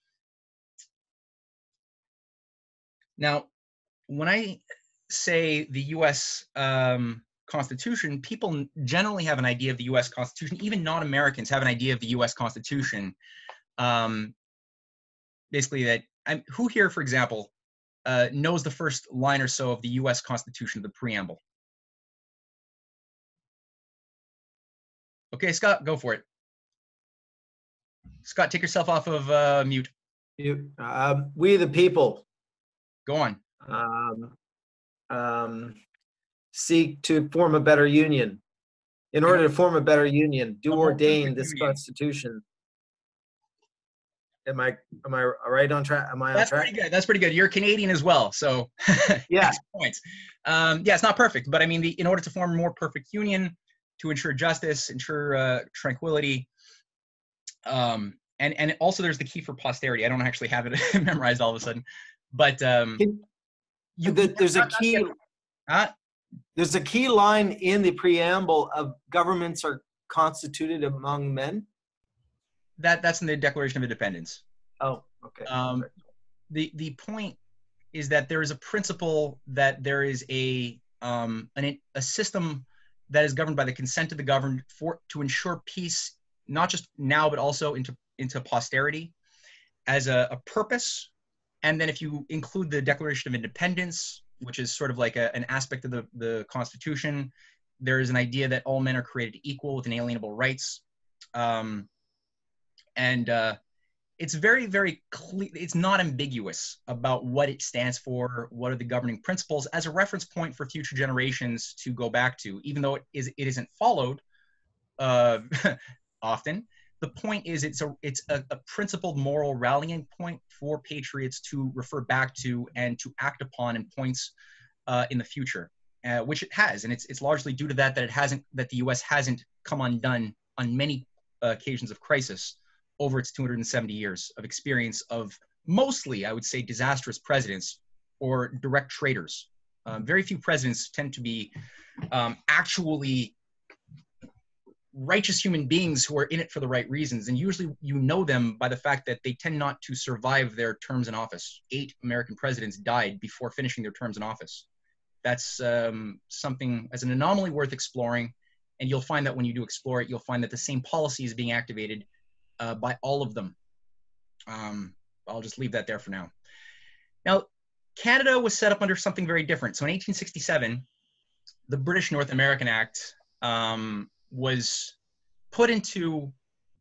Now, when I say the U.S. Constitution, people generally have an idea of the U.S. Constitution. Even non-Americans have an idea of the U.S. Constitution. Basically, that who here, for example, knows the first line or so of the U.S. Constitution, the preamble? Okay, Scott, go for it. Scott, take yourself off of mute. We the people. Go on. Seek to form a better union. In order to form a better union, do ordain this Constitution. Am I right on track? Am I on That's track? pretty good. That's pretty good. You're Canadian as well, so Yeah. extra points. Yeah, it's not perfect, but I mean, in order to form a more perfect union, to ensure justice, ensure tranquility, and also there's the key for posterity. I don't actually have it memorized all of a sudden, but There's a key. There's a key line in the preamble of governments are constituted among men. That's in the Declaration of Independence. Oh, okay. The point is that there is a principle that there is a system that is governed by the consent of the governed to ensure peace, not just now but also into posterity, as a purpose. And then if you include the Declaration of Independence, which is sort of like an aspect of the Constitution, there is an idea that all men are created equal with inalienable rights. It's very, very clear. It's not ambiguous about what it stands for, what are the governing principles, as a reference point for future generations to go back to, even though it isn't followed often. The point is it's a principled moral rallying point for patriots to refer back to and to act upon in points in the future, which it has, and it's largely due to that the U.S. hasn't come undone on many occasions of crisis over its 270 years of experience of mostly, I would say, disastrous presidents or direct traitors. Very few presidents tend to be actually righteous human beings who are in it for the right reasons. And usually you know them by the fact that they tend not to survive their terms in office. 8 American presidents died before finishing their terms in office. That's something as an anomaly worth exploring. And you'll find that when you do explore it, you'll find that the same policy is being activated by all of them. I'll just leave that there for now. Now, Canada was set up under something very different. So in 1867, the British North American Act was put into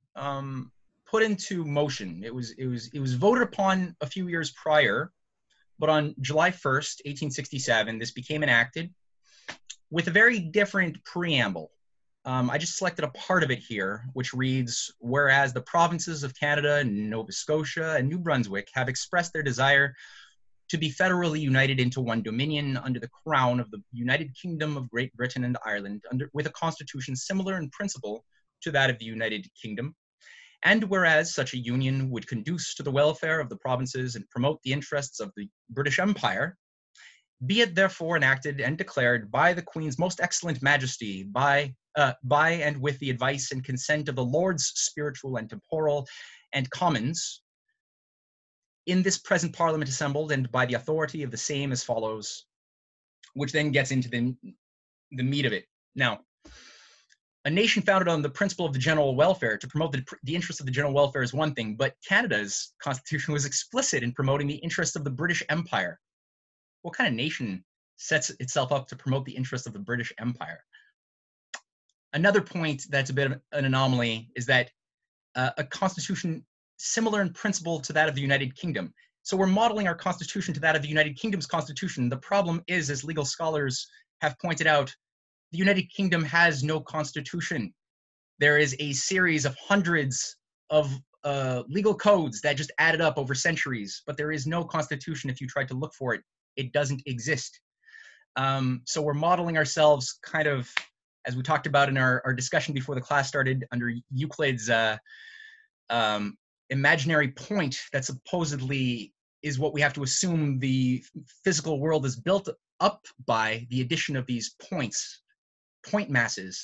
motion. It was voted upon a few years prior, but on July 1st, 1867, this became enacted with a very different preamble. I just selected a part of it here, which reads, whereas the provinces of Canada, Nova Scotia, and New Brunswick have expressed their desire to be federally united into one dominion under the crown of the United Kingdom of Great Britain and Ireland, with a constitution similar in principle to that of the United Kingdom. And whereas such a union would conduce to the welfare of the provinces and promote the interests of the British Empire, be it therefore enacted and declared by the Queen's most excellent Majesty, by and with the advice and consent of the Lords Spiritual and Temporal and Commons, in this present Parliament assembled, and by the authority of the same as follows, which then gets into the meat of it. Now, a nation founded on the principle of the general welfare to promote the interests of the general welfare is one thing, but Canada's constitution was explicit in promoting the interests of the British Empire. What kind of nation sets itself up to promote the interests of the British Empire? Another point that's a bit of an anomaly is that a constitution similar in principle to that of the United Kingdom. So we're modeling our constitution to that of the United Kingdom's constitution. The problem is, as legal scholars have pointed out, the United Kingdom has no constitution. There is a series of hundreds of legal codes that just added up over centuries, but there is no constitution. If you tried to look for it, it doesn't exist. So we're modeling ourselves kind of, as we talked about in our discussion before the class started, under Euclid's imaginary point that supposedly is what we have to assume the physical world is built up by, the addition of these point masses.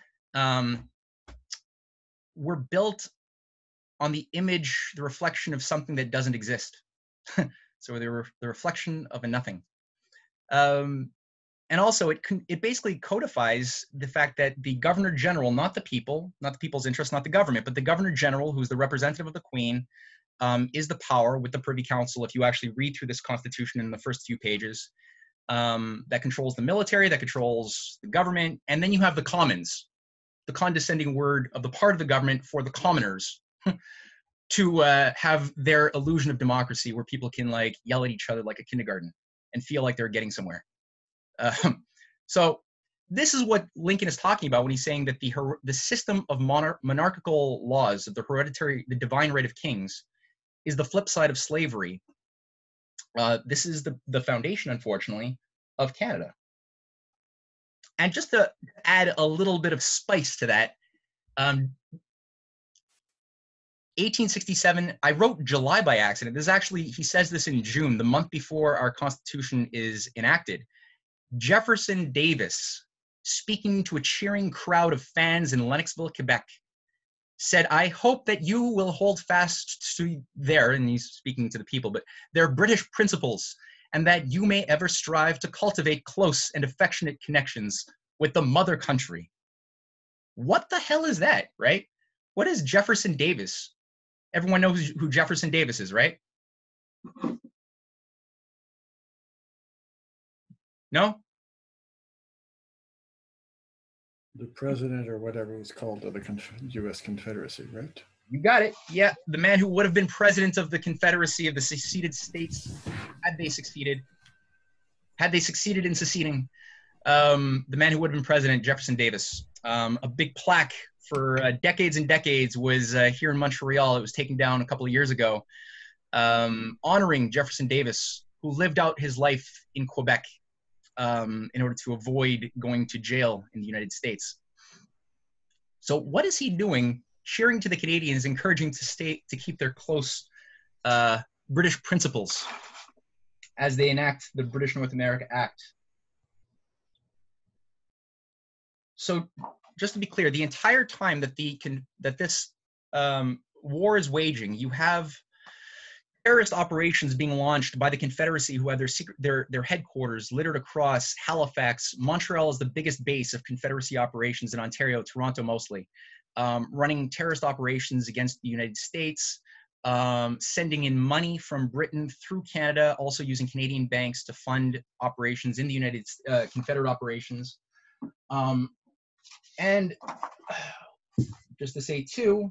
We're built on the image, the reflection of something that doesn't exist. So the reflection of a nothing. And also it basically codifies the fact that the Governor General, not the people's interest, not the government, but the Governor General, who's the representative of the Queen, is the power with the Privy Council. If you actually read through this Constitution in the first few pages, that controls the military, that controls the government, and then you have the Commons, the condescending word of the part of the government for the commoners, to have their illusion of democracy, where people can like yell at each other like a kindergarten and feel like they're getting somewhere. So this is what Lincoln is talking about when he's saying that the system of monarchical laws, of the divine right of kings, is the flip side of slavery. This is the foundation, unfortunately, of Canada. And just to add a little bit of spice to that, 1867, I wrote July by accident. This is actually, he says this in June, the month before our Constitution is enacted. Jefferson Davis, speaking to a cheering crowd of fans in Lennoxville, Quebec, said, "I hope that you will hold fast to their," and he's speaking to the people, but their British principles, and that you may ever strive to cultivate close and affectionate connections with the mother country. What the hell is that, right? What is Jefferson Davis? Everyone knows who Jefferson Davis is, right? No? The president or whatever it was called of the U.S. Confederacy, right? You got it. Yeah, the man who would have been president of the Confederacy of the seceded states had they succeeded in seceding. The man who would have been president, Jefferson Davis. A big plaque for decades and decades was here in Montreal. It was taken down a couple of years ago, honoring Jefferson Davis, who lived out his life in Quebec in order to avoid going to jail in the United States. So what is he doing? Cheering to the Canadians, encouraging to keep their close British principles as they enact the British North America Act. So just to be clear, the entire time that this war is waging, you have terrorist operations being launched by the Confederacy, who have their headquarters littered across Halifax. Montreal is the biggest base of Confederacy operations in Ontario, Toronto mostly, running terrorist operations against the United States, sending in money from Britain through Canada, also using Canadian banks to fund operations in the Confederate operations. And just to say too,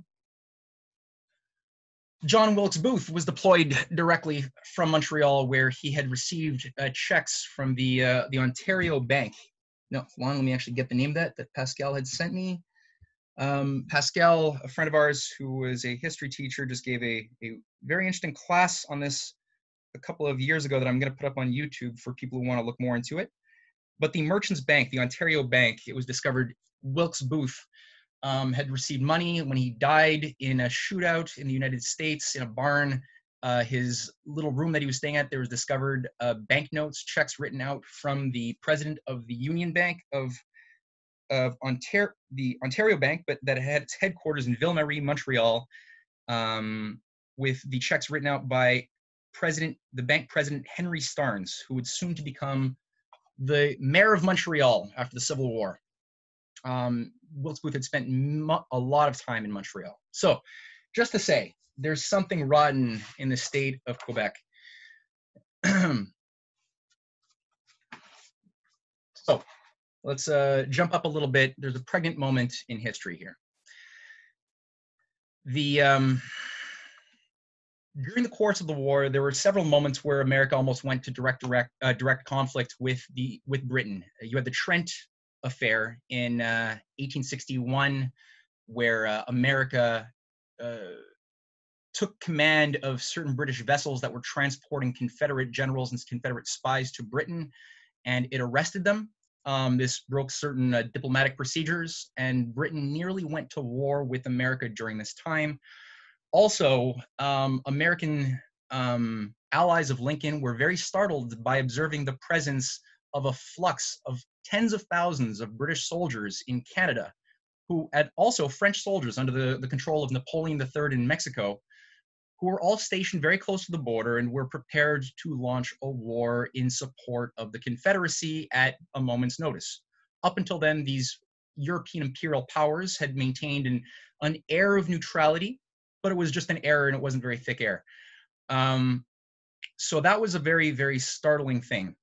John Wilkes Booth was deployed directly from Montreal, where he had received checks from the Ontario Bank. No, hold on, let me actually get the name of that Pascal had sent me. Pascal, a friend of ours who was a history teacher, just gave a very interesting class on this a couple of years ago that I'm going to put up on YouTube for people who want to look more into it. But the Merchants Bank, the Ontario Bank, it was discovered Wilkes Booth had received money when he died in a shootout in the United States in a barn. His little room that he was staying at, there was discovered banknotes, checks written out from the president of the Union Bank of Ontario, the Ontario Bank, but that had its headquarters in Ville-Marie, Montreal, with the checks written out by the bank president Henry Starnes, who would soon to become the mayor of Montreal after the Civil War. Wilkes Booth had spent a lot of time in Montreal. So just to say, there's something rotten in the state of Quebec. So let's jump up a little bit. There's a pregnant moment in history here. During the course of the war, there were several moments where America almost went to direct conflict with Britain. You had the Trent affair in 1861, where America took command of certain British vessels that were transporting Confederate generals and Confederate spies to Britain, and it arrested them. This broke certain diplomatic procedures, and Britain nearly went to war with America during this time. Also, American allies of Lincoln were very startled by observing the presence of a flux of tens of thousands of British soldiers in Canada, who had also French soldiers under the control of Napoleon III in Mexico, who were all stationed very close to the border and were prepared to launch a war in support of the Confederacy at a moment's notice. Up until then, these European imperial powers had maintained an air of neutrality, but it was just an air and it wasn't very thick air. So that was a very, very startling thing.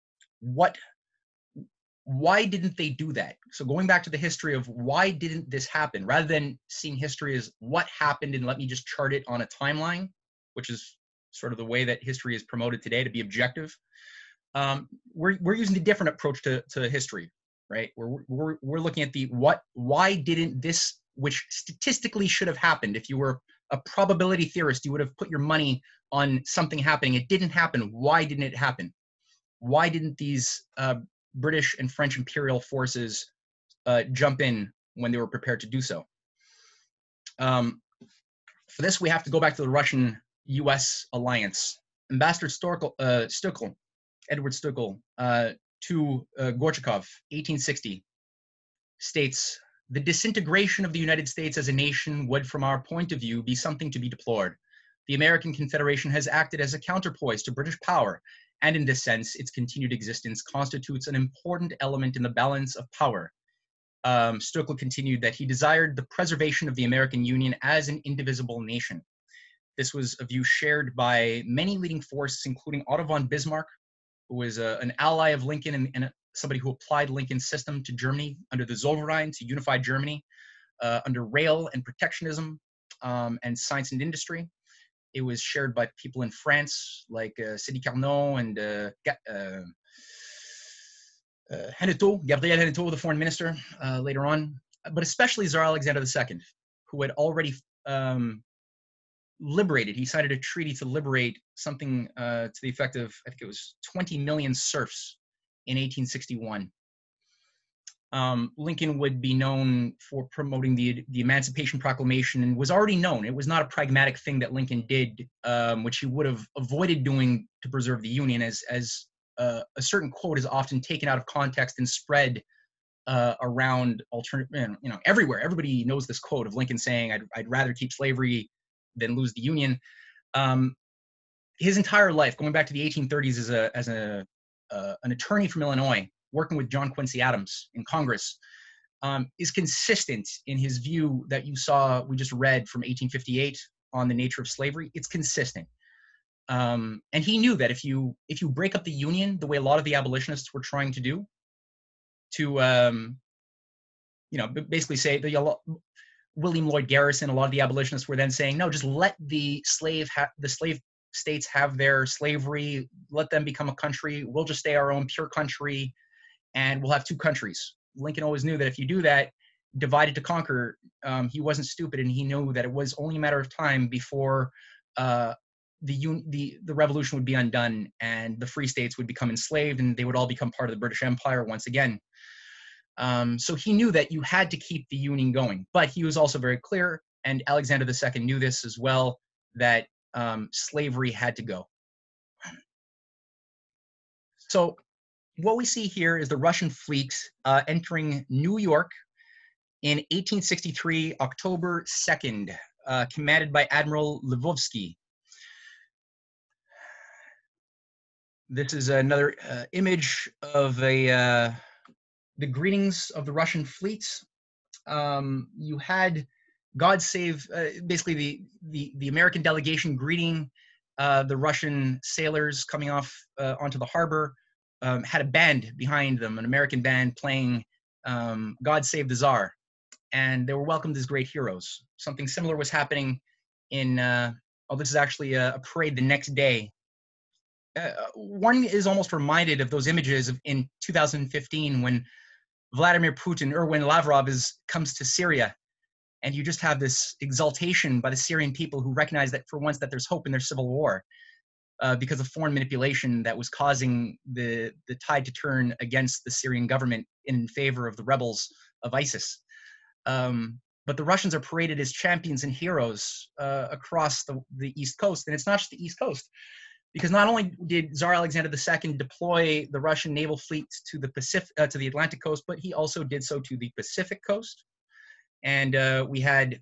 Why didn't they do that? So going back to the history of why didn't this happen, rather than seeing history as what happened and let me just chart it on a timeline, which is sort of the way that history is promoted today, to be objective, we're using a different approach to history, right? We're looking at why didn't this, which statistically should have happened if you were a probability theorist, you would have put your money on something happening. It didn't happen. Why didn't it happen? Why didn't these British and French imperial forces jump in when they were prepared to do so? For this, we have to go back to the Russian-U.S. alliance. Ambassador Stuckel, Edward Stuckel, to Gorchakov, 1860, states, "The disintegration of the United States as a nation would, from our point of view, be something to be deplored. The American Confederation has acted as a counterpoise to British power, and in this sense, its continued existence constitutes an important element in the balance of power." Stuckel continued that he desired the preservation of the American Union as an indivisible nation. This was a view shared by many leading forces, including Otto von Bismarck, who was an ally of Lincoln and somebody who applied Lincoln's system to Germany under the Zollverein to unify Germany, under rail and protectionism and science and industry. It was shared by people in France like Sidi Carnot and Gabriel Hannetot, the foreign minister, later on, but especially Tsar Alexander II, who had already liberated. He signed a treaty to liberate something to the effect of, I think it was 20 million serfs in 1861. Lincoln would be known for promoting the Emancipation Proclamation, and was already known. It was not a pragmatic thing that Lincoln did, which he would have avoided doing to preserve the Union, as a certain quote is often taken out of context and spread around alternative, everywhere. Everybody knows this quote of Lincoln saying, "I'd rather keep slavery than lose the Union." His entire life, going back to the 1830s as an attorney from Illinois, working with John Quincy Adams in Congress, is consistent in his view that we just read from 1858 on the nature of slavery. It's consistent. And he knew that if you break up the Union the way a lot of the abolitionists were trying to do, to basically say that William Lloyd Garrison, a lot of the abolitionists were then saying, no, just let the slave states have their slavery, let them become a country, we'll just stay our own pure country, and we'll have two countries. Lincoln always knew that if you do that, divided to conquer, he wasn't stupid, and he knew that it was only a matter of time before the revolution would be undone and the free states would become enslaved and they would all become part of the British Empire once again. So he knew that you had to keep the Union going, but he was also very clear, and Alexander II knew this as well, that slavery had to go. So what we see here is the Russian fleet entering New York in 1863, October 2nd, commanded by Admiral Lvovsky. This is another image of the greetings of the Russian fleets. You had God save, basically the American delegation greeting the Russian sailors coming off onto the harbor, had a band behind them, an American band playing God Save the Tsar, and they were welcomed as great heroes. Something similar was happening in, this is actually a parade the next day. One is almost reminded of those images in 2015 when Vladimir Putin, Erwin Lavrov comes to Syria, and you just have this exaltation by the Syrian people who recognize that for once that there's hope in their civil war, because of foreign manipulation that was causing the tide to turn against the Syrian government in favor of the rebels of ISIS. But the Russians are paraded as champions and heroes across the East Coast, and it's not just the East Coast, because not only did Tsar Alexander II deploy the Russian naval fleet to the Atlantic coast, but he also did so to the Pacific coast. And we had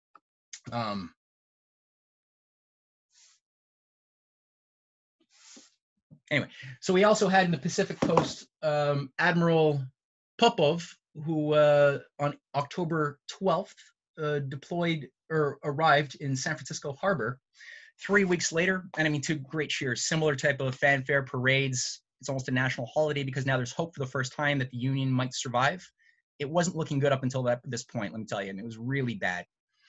anyway, so we also had in the Pacific coast Admiral Popov, who on October 12th arrived in San Francisco Harbor. 3 weeks later, and I mean, to great cheers, similar type of fanfare, parades. It's almost a national holiday because now there's hope for the first time that the Union might survive. It wasn't looking good up until this point, let me tell you, and it was really bad.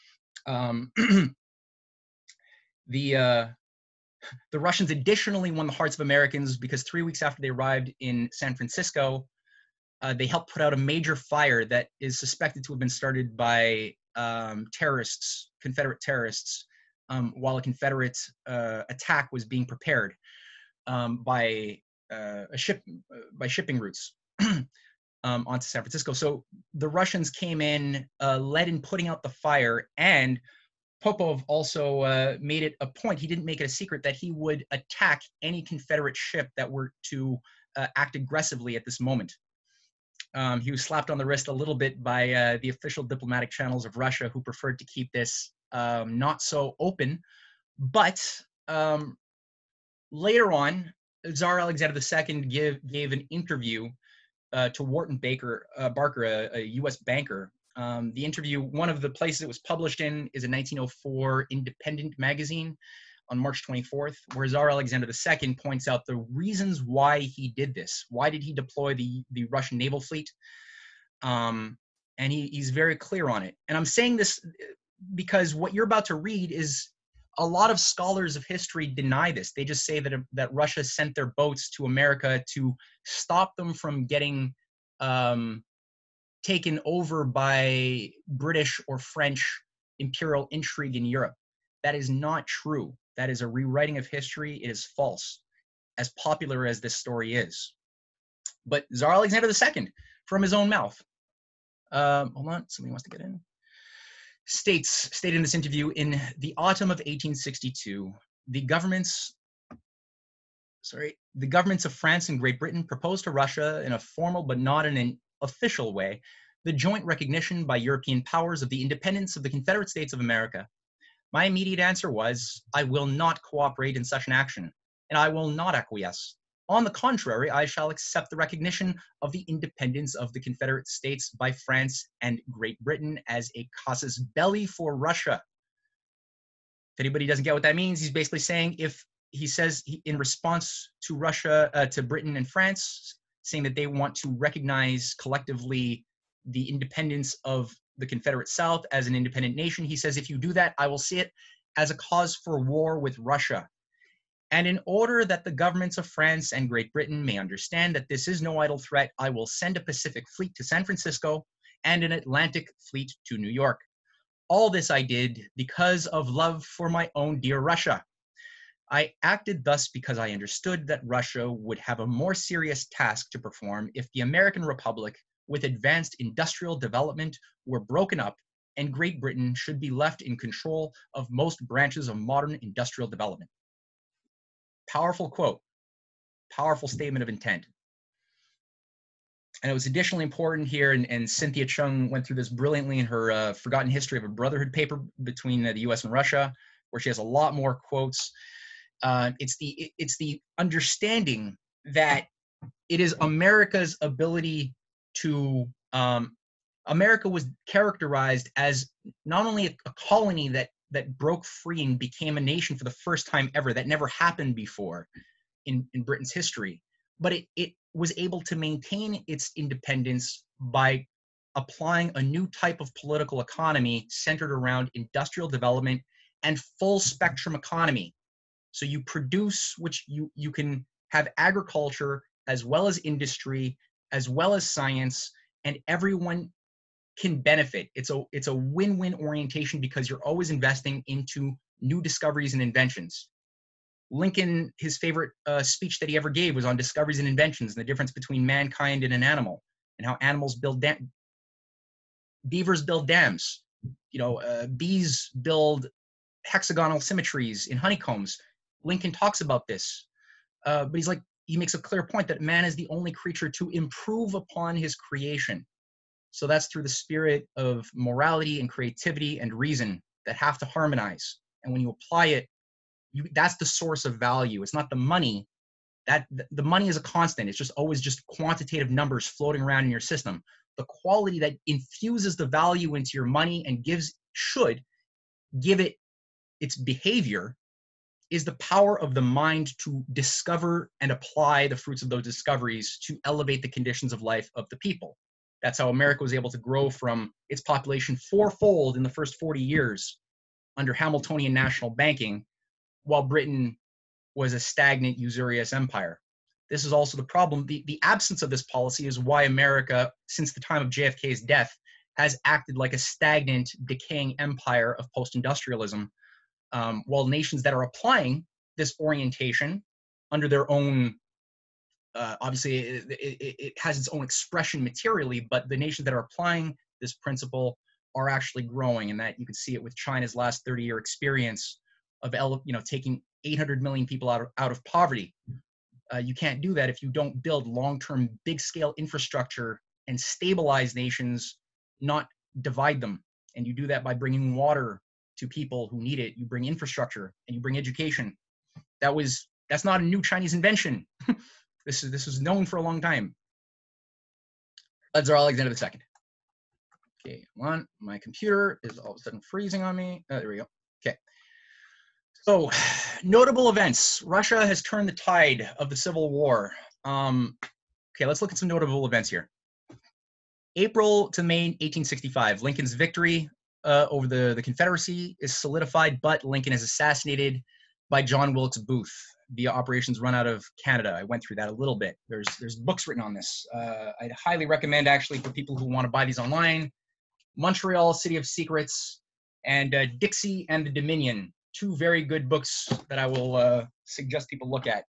The Russians additionally won the hearts of Americans because 3 weeks after they arrived in San Francisco, they helped put out a major fire that is suspected to have been started by terrorists, Confederate terrorists, while a Confederate attack was being prepared by shipping routes onto San Francisco. So the Russians came in, led in putting out the fire, and Popov also made it a point, he didn't make it a secret, that he would attack any Confederate ship that were to act aggressively at this moment. He was slapped on the wrist a little bit by the official diplomatic channels of Russia, who preferred to keep this not so open. But later on, Tsar Alexander II gave an interview to Wharton Barker, a U.S. banker. The interview, one of the places it was published in is a 1904 Independent magazine on March 24th, where Tsar Alexander II points out the reasons why he did this. Why did he deploy the Russian naval fleet? And he's very clear on it. And I'm saying this because what you're about to read is, a lot of scholars of history deny this. They just say that Russia sent their boats to America to stop them from getting taken over by British or French imperial intrigue in Europe. That is not true. That is a rewriting of history. It is false, as popular as this story is. But Tsar Alexander II, from his own mouth, hold on, somebody wants to get in, stated in this interview, in the autumn of 1862, the governments of France and Great Britain proposed to Russia, in a formal but not in an official way, the joint recognition by European powers of the independence of the Confederate States of America. My immediate answer was, I will not cooperate in such an action, and I will not acquiesce. On the contrary, I shall accept the recognition of the independence of the Confederate States by France and Great Britain as a casus belli for Russia. If anybody doesn't get what that means, he's basically saying, if he says in response to Russia, to Britain and France, saying that they want to recognize collectively the independence of the Confederate South as an independent nation, he says, if you do that, I will see it as a cause for war with Russia. And in order that the governments of France and Great Britain may understand that this is no idle threat, I will send a Pacific fleet to San Francisco and an Atlantic fleet to New York. All this I did because of love for my own dear Russia. I acted thus because I understood that Russia would have a more serious task to perform if the American Republic, with advanced industrial development, were broken up, and Great Britain should be left in control of most branches of modern industrial development. Powerful quote, powerful statement of intent. And it was additionally important here, and Cynthia Chung went through this brilliantly in her Forgotten History of a Brotherhood paper between the US and Russia, where she has a lot more quotes. It's the understanding that it is America's ability to, America was characterized as not only a colony that broke free and became a nation for the first time ever. That never happened before in Britain's history. But it was able to maintain its independence by applying a new type of political economy centered around industrial development and full spectrum economy. So you produce, which you can have agriculture as well as industry, as well as science, and everyone can benefit. It's a win-win orientation because you're always investing into new discoveries and inventions. Lincoln, his favorite speech that he ever gave was on discoveries and inventions and the difference between mankind and an animal, and how animals build beavers build dams, bees build hexagonal symmetries in honeycombs. Lincoln talks about this, but he makes a clear point that man is the only creature to improve upon his creation. So that's through the spirit of morality and creativity and reason that have to harmonize. And when you apply it, that's the source of value. It's not the money. The money is a constant. It's just always just quantitative numbers floating around in your system. The quality that infuses the value into your money and should give it its behavior is the power of the mind to discover and apply the fruits of those discoveries to elevate the conditions of life of the people. That's how America was able to grow from its population fourfold in the first 40 years under Hamiltonian national banking, while Britain was a stagnant, usurious empire. This is also the problem. The absence of this policy is why America, since the time of JFK's death, has acted like a stagnant, decaying empire of post-industrialism, while nations that are applying this orientation under their own, obviously it has its own expression materially, but the nations that are applying this principle are actually growing, and that you can see it with China's last 30-year experience of taking 800 million people out of poverty. You can't do that if you don't build long-term, big-scale infrastructure and stabilize nations, not divide them. And you do that by bringing water to people who need it. You bring infrastructure and you bring education. That's not a new Chinese invention. This was known for a long time. Tsar Alexander II. Okay, hold on. My computer is all of a sudden freezing on me. There we go. Okay. So, notable events. Russia has turned the tide of the Civil War. Okay, let's look at some notable events here. April to May 1865, Lincoln's victory over the Confederacy is solidified, but Lincoln is assassinated by John Wilkes Booth via Operations Run Out of Canada. I went through that a little bit. There's books written on this. I'd highly recommend, actually, for people who want to buy these online, Montreal, City of Secrets, and Dixie and the Dominion. Two very good books that I will suggest people look at.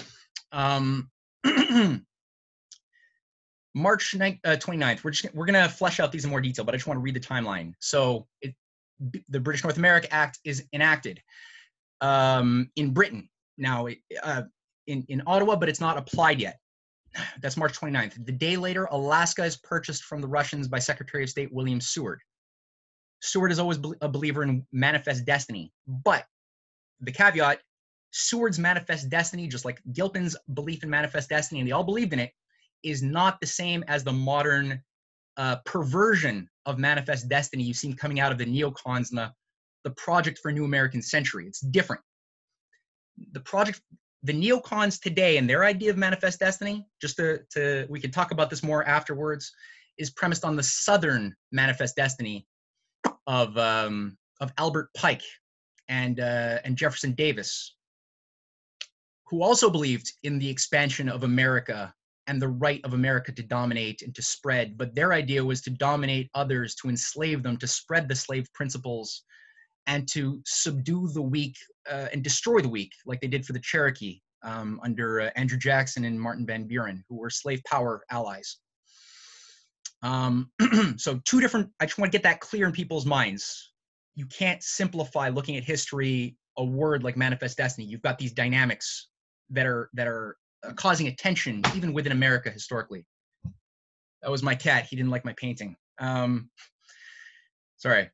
March 29th, we're going to flesh out these in more detail, but I just want to read the timeline. So the British North America Act is enacted in Britain. Now, in Ottawa, but it's not applied yet. That's March 29th. The day later, Alaska is purchased from the Russians by Secretary of State William Seward. Seward is always a believer in manifest destiny, but the caveat, Seward's manifest destiny, just like Gilpin's belief in manifest destiny, and they all believed in it, is not the same as the modern perversion of manifest destiny you've seen coming out of the neocons and the Project for a New American Century. It's different. The neocons today and their idea of manifest destiny, just we can talk about this more afterwards, is premised on the Southern manifest destiny of Albert Pike and Jefferson Davis, who also believed in the expansion of America and the right of America to dominate and to spread. But their idea was to dominate others, to enslave them, to spread the slave principles, and to subdue the weak and destroy the weak, like they did for the Cherokee under Andrew Jackson and Martin Van Buren, who were slave power allies. So two different, I just want to get that clear in people's minds. You can't simplify looking at history a word like manifest destiny. You've got these dynamics that are causing attention even within America historically. That was my cat. He didn't like my painting. Sorry.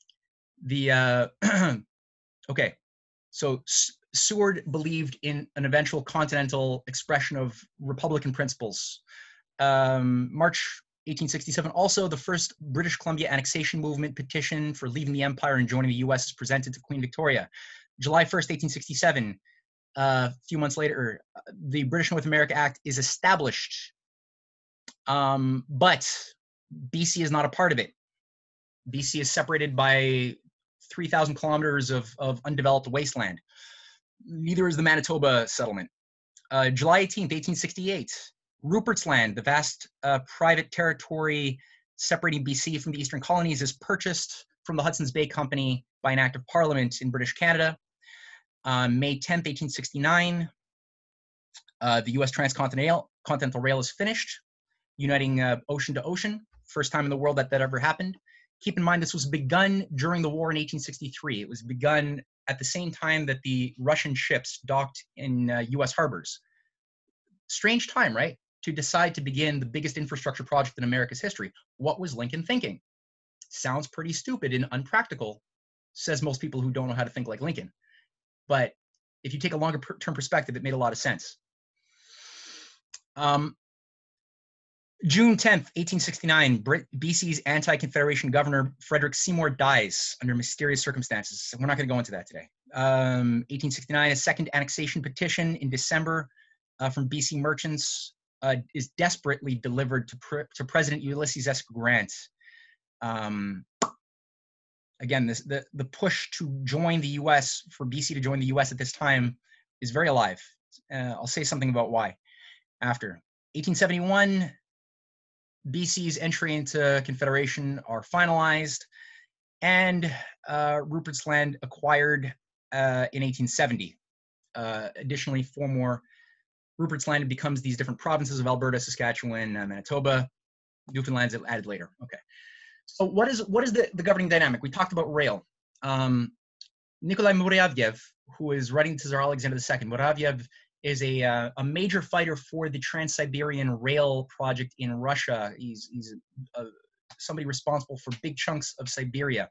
Okay. So Seward believed in an eventual continental expression of Republican principles. March 1867, also the first British Columbia annexation movement petition for leaving the empire and joining the U.S. is presented to Queen Victoria. July 1st, 1867, a few months later, the British North America Act is established, but BC is not a part of it. BC is separated by 3,000 kilometers of undeveloped wasteland. Neither is the Manitoba settlement. July 18th, 1868, Rupert's Land, the vast private territory separating BC from the Eastern Colonies, is purchased from the Hudson's Bay Company by an act of Parliament in British Canada. May 10th, 1869, the U.S. Transcontinental Rail is finished, uniting ocean to ocean. First time in the world that ever happened. Keep in mind, this was begun during the war in 1863. It was begun at the same time that the Russian ships docked in U.S. harbors. Strange time, right? To decide to begin the biggest infrastructure project in America's history. What was Lincoln thinking? Sounds pretty stupid and unpractical, says most people who don't know how to think like Lincoln. But if you take a longer term perspective, it made a lot of sense. June 10th, 1869, BC's anti-Confederation governor, Frederick Seymour, dies under mysterious circumstances. We're not going to go into that today. 1869, a second annexation petition in December from BC merchants is desperately delivered to President Ulysses S. Grant. Again, the push to join the U.S., for BC to join the U.S. at this time, is very alive. I'll say something about why after. 1871, BC's entry into Confederation are finalized, and Rupert's Land acquired in 1870. Additionally, 4 more Rupert's Land becomes these different provinces of Alberta, Saskatchewan, Manitoba. Newfoundland's added later. Okay. So what is the governing dynamic? We talked about rail. Nikolai Muravyev, who is writing to Tsar Alexander II, Muravyev is a major fighter for the Trans-Siberian Rail project in Russia. He's somebody responsible for big chunks of Siberia.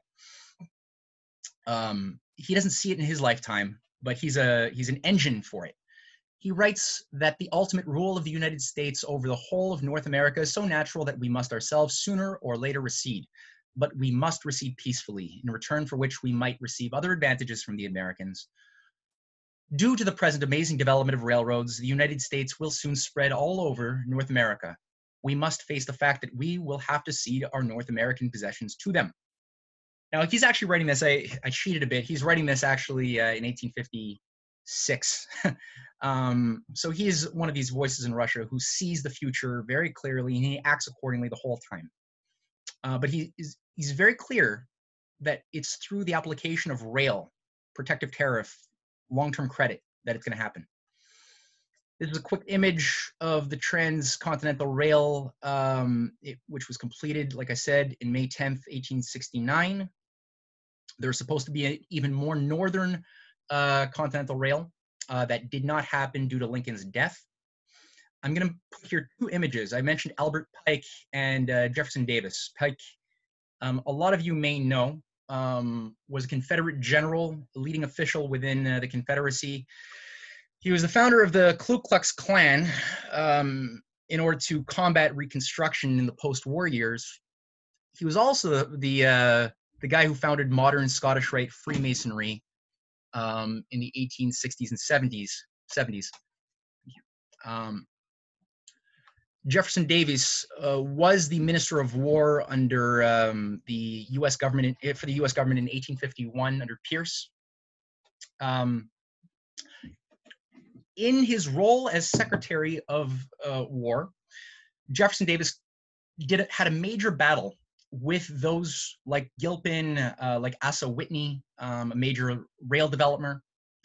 He doesn't see it in his lifetime, but he's an engine for it. He writes that the ultimate rule of the United States over the whole of North America is so natural that we must ourselves sooner or later recede, but we must recede peacefully, in return for which we might receive other advantages from the Americans. Due to the present amazing development of railroads, the United States will soon spread all over North America. We must face the fact that we will have to cede our North American possessions to them. Now, he's actually writing this, I cheated a bit. He's writing this actually in 1856. So he is one of these voices in Russia who sees the future very clearly, and he acts accordingly the whole time. But he's very clear that it's through the application of rail, protective tariff, long-term credit that it's going to happen. This is a quick image of the transcontinental rail, which was completed, like I said, in May 10th, 1869. There's supposed to be an even more northern continental rail that did not happen due to Lincoln's death. I'm going to put here 2 images. I mentioned Albert Pike and Jefferson Davis. Pike, a lot of you may know, was a Confederate general, a leading official within the Confederacy. He was the founder of the Ku Klux Klan in order to combat Reconstruction in the post-war years. He was also the guy who founded modern Scottish Rite Freemasonry in the 1860s and 70s. Jefferson Davis was the Minister of War under the U.S. government for the U.S. government in 1851 under Pierce. In his role as Secretary of War, Jefferson Davis had a major battle with those like Gilpin, like Asa Whitney, a major rail developer.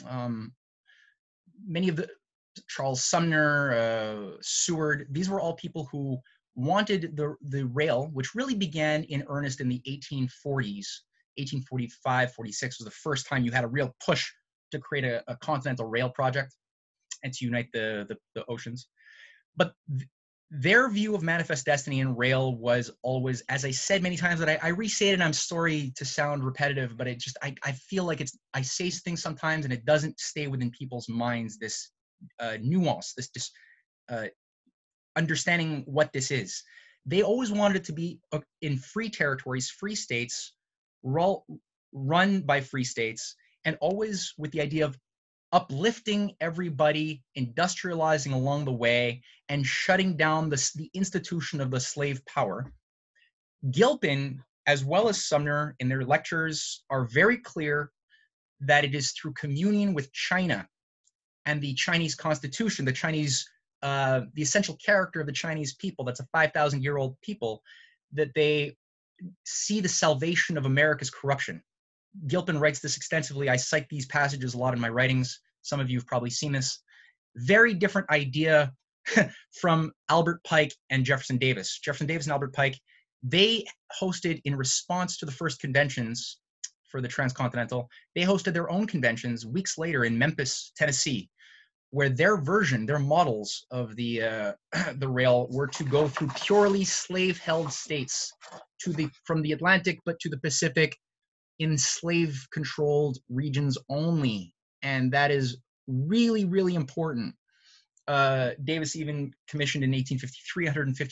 Many of the Charles Sumner, Seward, these were all people who wanted the rail, which really began in earnest in the 1840s. 1845, 46 was the first time you had a real push to create a continental rail project and to unite the oceans. But their view of manifest destiny and rail was always, as I said many times, that I re-say it, and I'm sorry to sound repetitive, but it just, I feel like I say things sometimes and it doesn't stay within people's minds, this nuance, this understanding what this is. They always wanted it to be in free territories, free states, run by free states, and always with the idea of uplifting everybody, industrializing along the way, and shutting down the institution of the slave power. Gilpin, as well as Sumner, in their lectures, are very clear that it is through communion with China and the Chinese constitution, the essential character of the Chinese people, that's a 5,000-year-old people, that they see the salvation of America's corruption. Gilpin writes this extensively. I cite these passages a lot in my writings. Some of you have probably seen this. Very different idea from Albert Pike and Jefferson Davis. Jefferson Davis and Albert Pike, they hosted, in response to the first conventions for the transcontinental, they hosted their own conventions weeks later in Memphis, Tennessee, where their version, their models of the rail were to go through purely slave-held states from the Atlantic but to the Pacific, in slave-controlled regions only, and that is really, really important. Davis even commissioned in 1853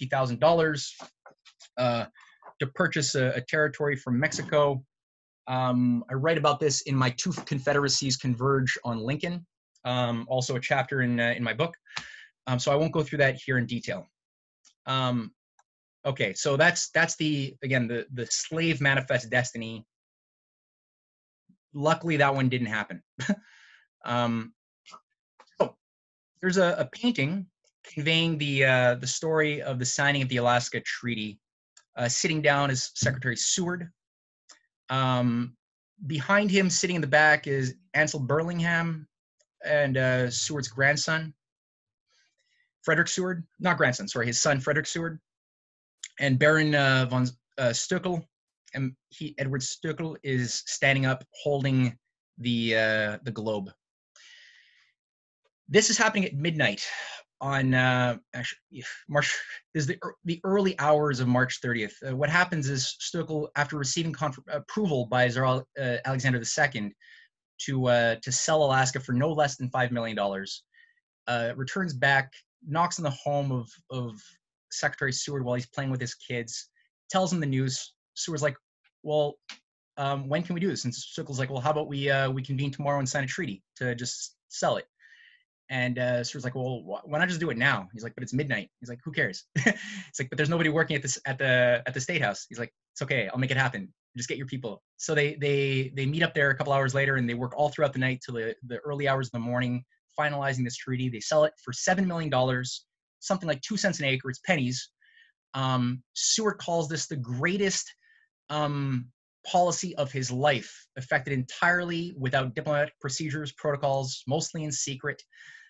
$150,000 to purchase a territory from Mexico. I write about this in my Two Confederacies Converge on Lincoln, also a chapter in my book. So I won't go through that here in detail. Okay, so that's the slave manifest destiny. Luckily, that one didn't happen. So there's a painting conveying the story of the signing of the Alaska Treaty. Sitting down is Secretary Seward. Behind him, sitting in the back, is Ansel Burlingham and Seward's grandson, Frederick Seward. Not grandson, sorry, his son, Frederick Seward. And Baron von Stuckel. And Edward Stuckel is standing up, holding the globe. This is happening at midnight on actually March. This is the early hours of March 30th. What happens is Stuckel, after receiving approval by Tsar Alexander II to sell Alaska for no less than $5 million, returns back, knocks on the home of Secretary Seward while he's playing with his kids, tells him the news. Seward's like, well, when can we do this? And Stuckel's like, well, how about we convene tomorrow and sign a treaty to just sell it? And Seward's like, well, why not just do it now? He's like, but it's midnight. He's like, who cares? It's like, but there's nobody working at the State House. He's like, it's okay, I'll make it happen. Just get your people. So they meet up there a couple hours later, and they work all throughout the night till the early hours of the morning, finalizing this treaty. They sell it for $7 million, something like 2 cents an acre. It's pennies. Seward calls this the greatest policy of his life, effected entirely without diplomatic procedures, protocols, mostly in secret.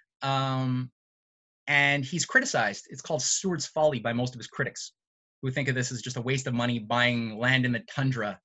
And he's criticized. It's called Seward's folly by most of his critics, who think of this as just a waste of money buying land in the tundra,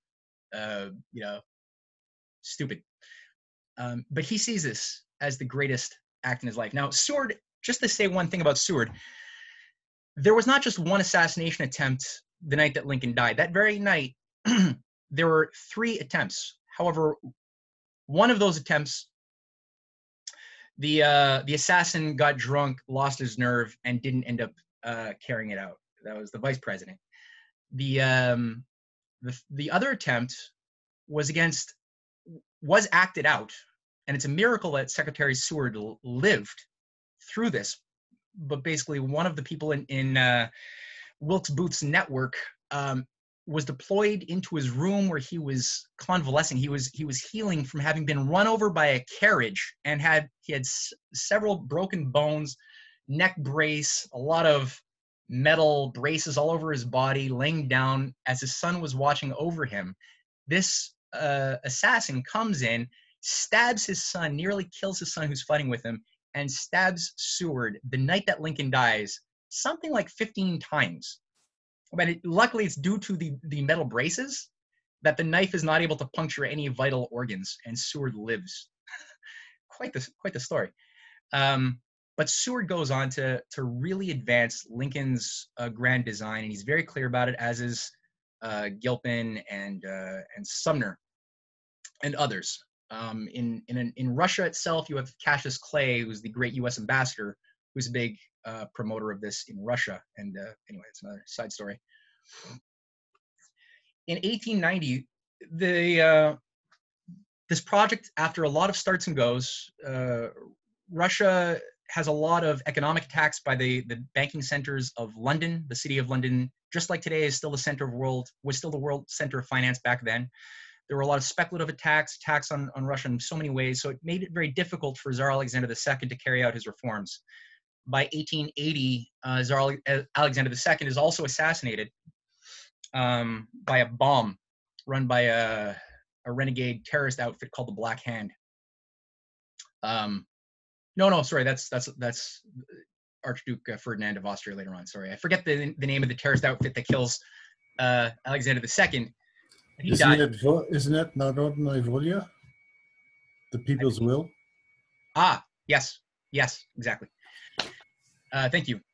stupid. But he sees this as the greatest act in his life. Now, Seward, just to say one thing about Seward, there was not just one assassination attempt the night that Lincoln died. That very night, there were 3 attempts. However, one of those attempts, the assassin got drunk, lost his nerve, and didn't end up carrying it out. That was the vice president. The other attempt was acted out, and it's a miracle that Secretary Seward lived through this. But basically, one of the people in Wilkes Booth's network was deployed into his room where he was convalescing. He was healing from having been run over by a carriage, and he had several broken bones, neck brace, a lot of metal braces all over his body, laying down as his son was watching over him. This assassin comes in, stabs his son, nearly kills his son who's fighting with him, and stabs Seward the night that Lincoln dies, something like 15 times. But luckily, it's due to the metal braces that the knife is not able to puncture any vital organs, and Seward lives. Quite the story. But Seward goes on to really advance Lincoln's grand design, and he's very clear about it, as is Gilpin and Sumner and others. In Russia itself, you have Cassius Clay, who's the great U.S. ambassador, who's a big promoter of this in Russia. And anyway, it's another side story. In 1890, this project, after a lot of starts and goes, Russia has a lot of economic attacks by the banking centers of London. The city of London, just like today, is still the center of was still the world center of finance back then. There were a lot of speculative attacks on Russia in so many ways, so it made it very difficult for Tsar Alexander II to carry out his reforms. By 1880, Tsar Alexander II is also assassinated by a bomb run by a renegade terrorist outfit called the Black Hand. No, sorry, that's Archduke Ferdinand of Austria later on. Sorry, I forget the name of the terrorist outfit that kills Alexander II. Isn't it Narodnaya Volya? The People's Will? Ah, yes, exactly. Thank you.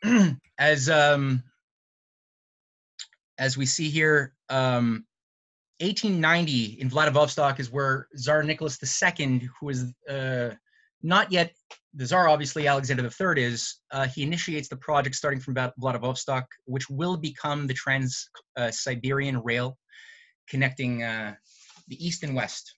As we see here, 1890 in Vladivostok is where Tsar Nicholas II, who is not yet the Tsar, obviously Alexander III is, he initiates the project starting from Vladivostok, which will become the Trans-Siberian Rail, connecting the east and west.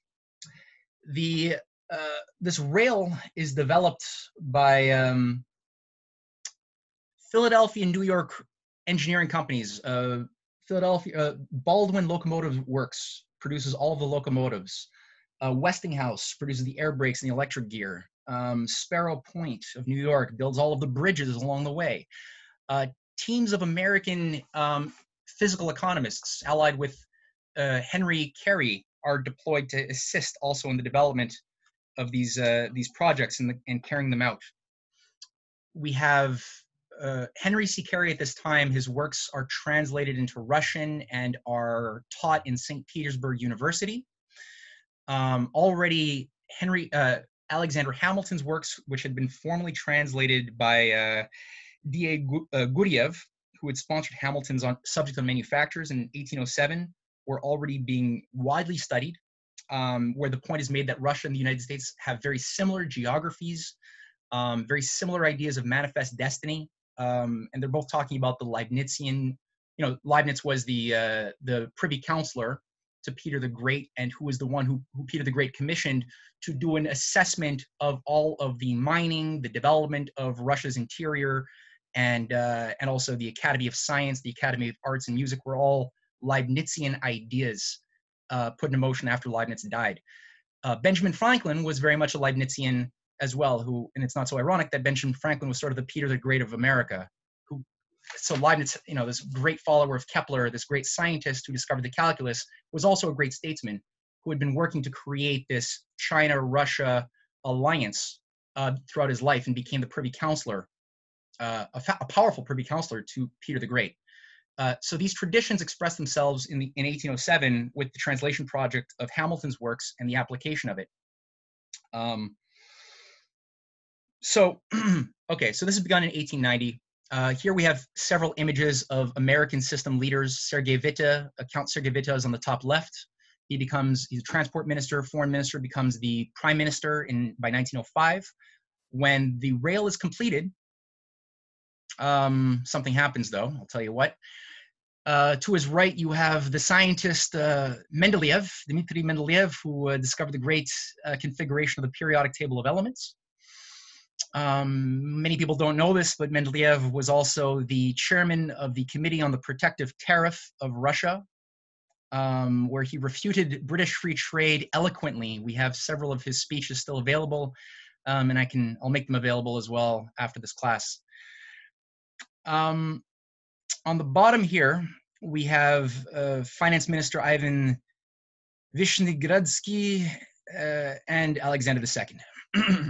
This rail is developed by Philadelphia and New York engineering companies. Philadelphia Baldwin Locomotive Works produces all of the locomotives. Westinghouse produces the air brakes and the electric gear. Sparrow Point of New York builds all of the bridges along the way. Teams of American physical economists allied with Henry Carey are deployed to assist also in the development of these projects and carrying them out. We have Henry C. Carey at this time. His works are translated into Russian and are taught in St. Petersburg University. Already Alexander Hamilton's works, which had been formally translated by D.A. Guriev, who had sponsored Hamilton's subject on manufacturers in 1807, were already being widely studied, where the point is made that Russia and the United States have very similar geographies, very similar ideas of manifest destiny, and they're both talking about the Leibnizian. Leibniz was the privy counselor to Peter the Great, and who was the one who Peter the Great commissioned to do an assessment of all of the mining, the development of Russia's interior, and also the Academy of Science, the Academy of Arts and Music were all Leibnizian ideas put in motion after Leibniz died. Benjamin Franklin was very much a Leibnizian as well, and it's not so ironic that Benjamin Franklin was sort of the Peter the Great of America. So Leibniz, this great follower of Kepler, this great scientist who discovered the calculus, was also a great statesman who had been working to create this China-Russia alliance throughout his life and became the privy counselor, a powerful privy counselor to Peter the Great. So these traditions expressed themselves in 1807 with the translation project of Hamilton's works and the application of it. So this has begun in 1890. Here we have several images of American system leaders. Sergei Witte, Count Sergei Witte is on the top left. He's a transport minister, foreign minister, becomes the prime minister by 1905. When the rail is completed, something happens though, I'll tell you what. To his right, you have the scientist Dmitry Mendeleev, who discovered the great configuration of the periodic table of elements. Many people don't know this, but Mendeleev was also the chairman of the Committee on the Protective Tariff of Russia, where he refuted British free trade eloquently. We have several of his speeches still available, and I'll make them available as well after this class. On the bottom here, we have Finance Minister Ivan Vishnegradsky and Alexander II.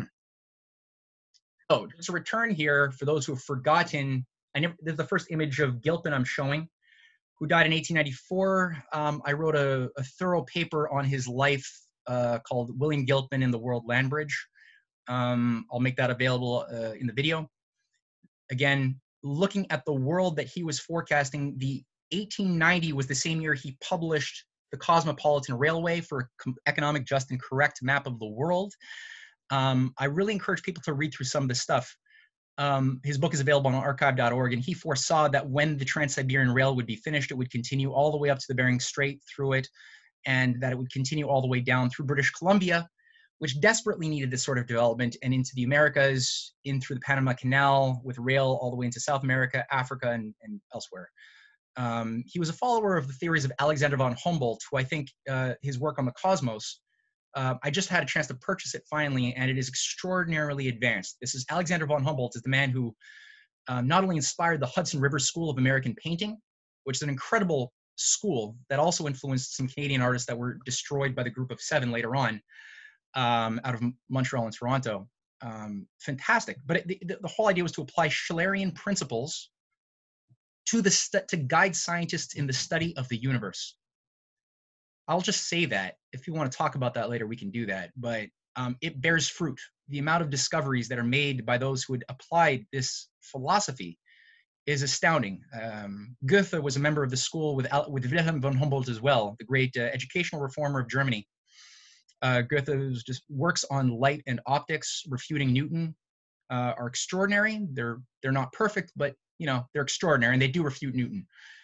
So just a return here for those who have forgotten. This is the first image of Gilpin I'm showing, who died in 1894. I wrote a thorough paper on his life called William Gilpin and the World Land Bridge. I'll make that available in the video. Again, looking at the world that he was forecasting, the 1890 was the same year he published the Cosmopolitan Railway for economic, just, and correct map of the world. I really encourage people to read through some of this stuff. His book is available on archive.org, and he foresaw that when the Trans-Siberian Rail would be finished, it would continue all the way up to the Bering Strait through it, and that it would continue all the way down through British Columbia, which desperately needed this sort of development, and into the Americas, in through the Panama Canal, with rail all the way into South America, Africa, and elsewhere. He was a follower of the theories of Alexander von Humboldt, who I think his work on the cosmos, I just had a chance to purchase it finally, and it is extraordinarily advanced. This is Alexander von Humboldt, is the man who not only inspired the Hudson River School of American Painting, which is an incredible school that also influenced some Canadian artists that were destroyed by the Group of Seven later on, out of Montreal and Toronto. Fantastic. But the whole idea was to apply Schillerian principles to guide scientists in the study of the universe. I'll just say that. If you want to talk about that later, we can do that. But it bears fruit. The amount of discoveries that are made by those who had applied this philosophy is astounding. Goethe was a member of the school with Wilhelm von Humboldt as well, the great educational reformer of Germany. Goethe's just works on light and optics, refuting Newton, are extraordinary. They're not perfect, but they're extraordinary, and they do refute Newton.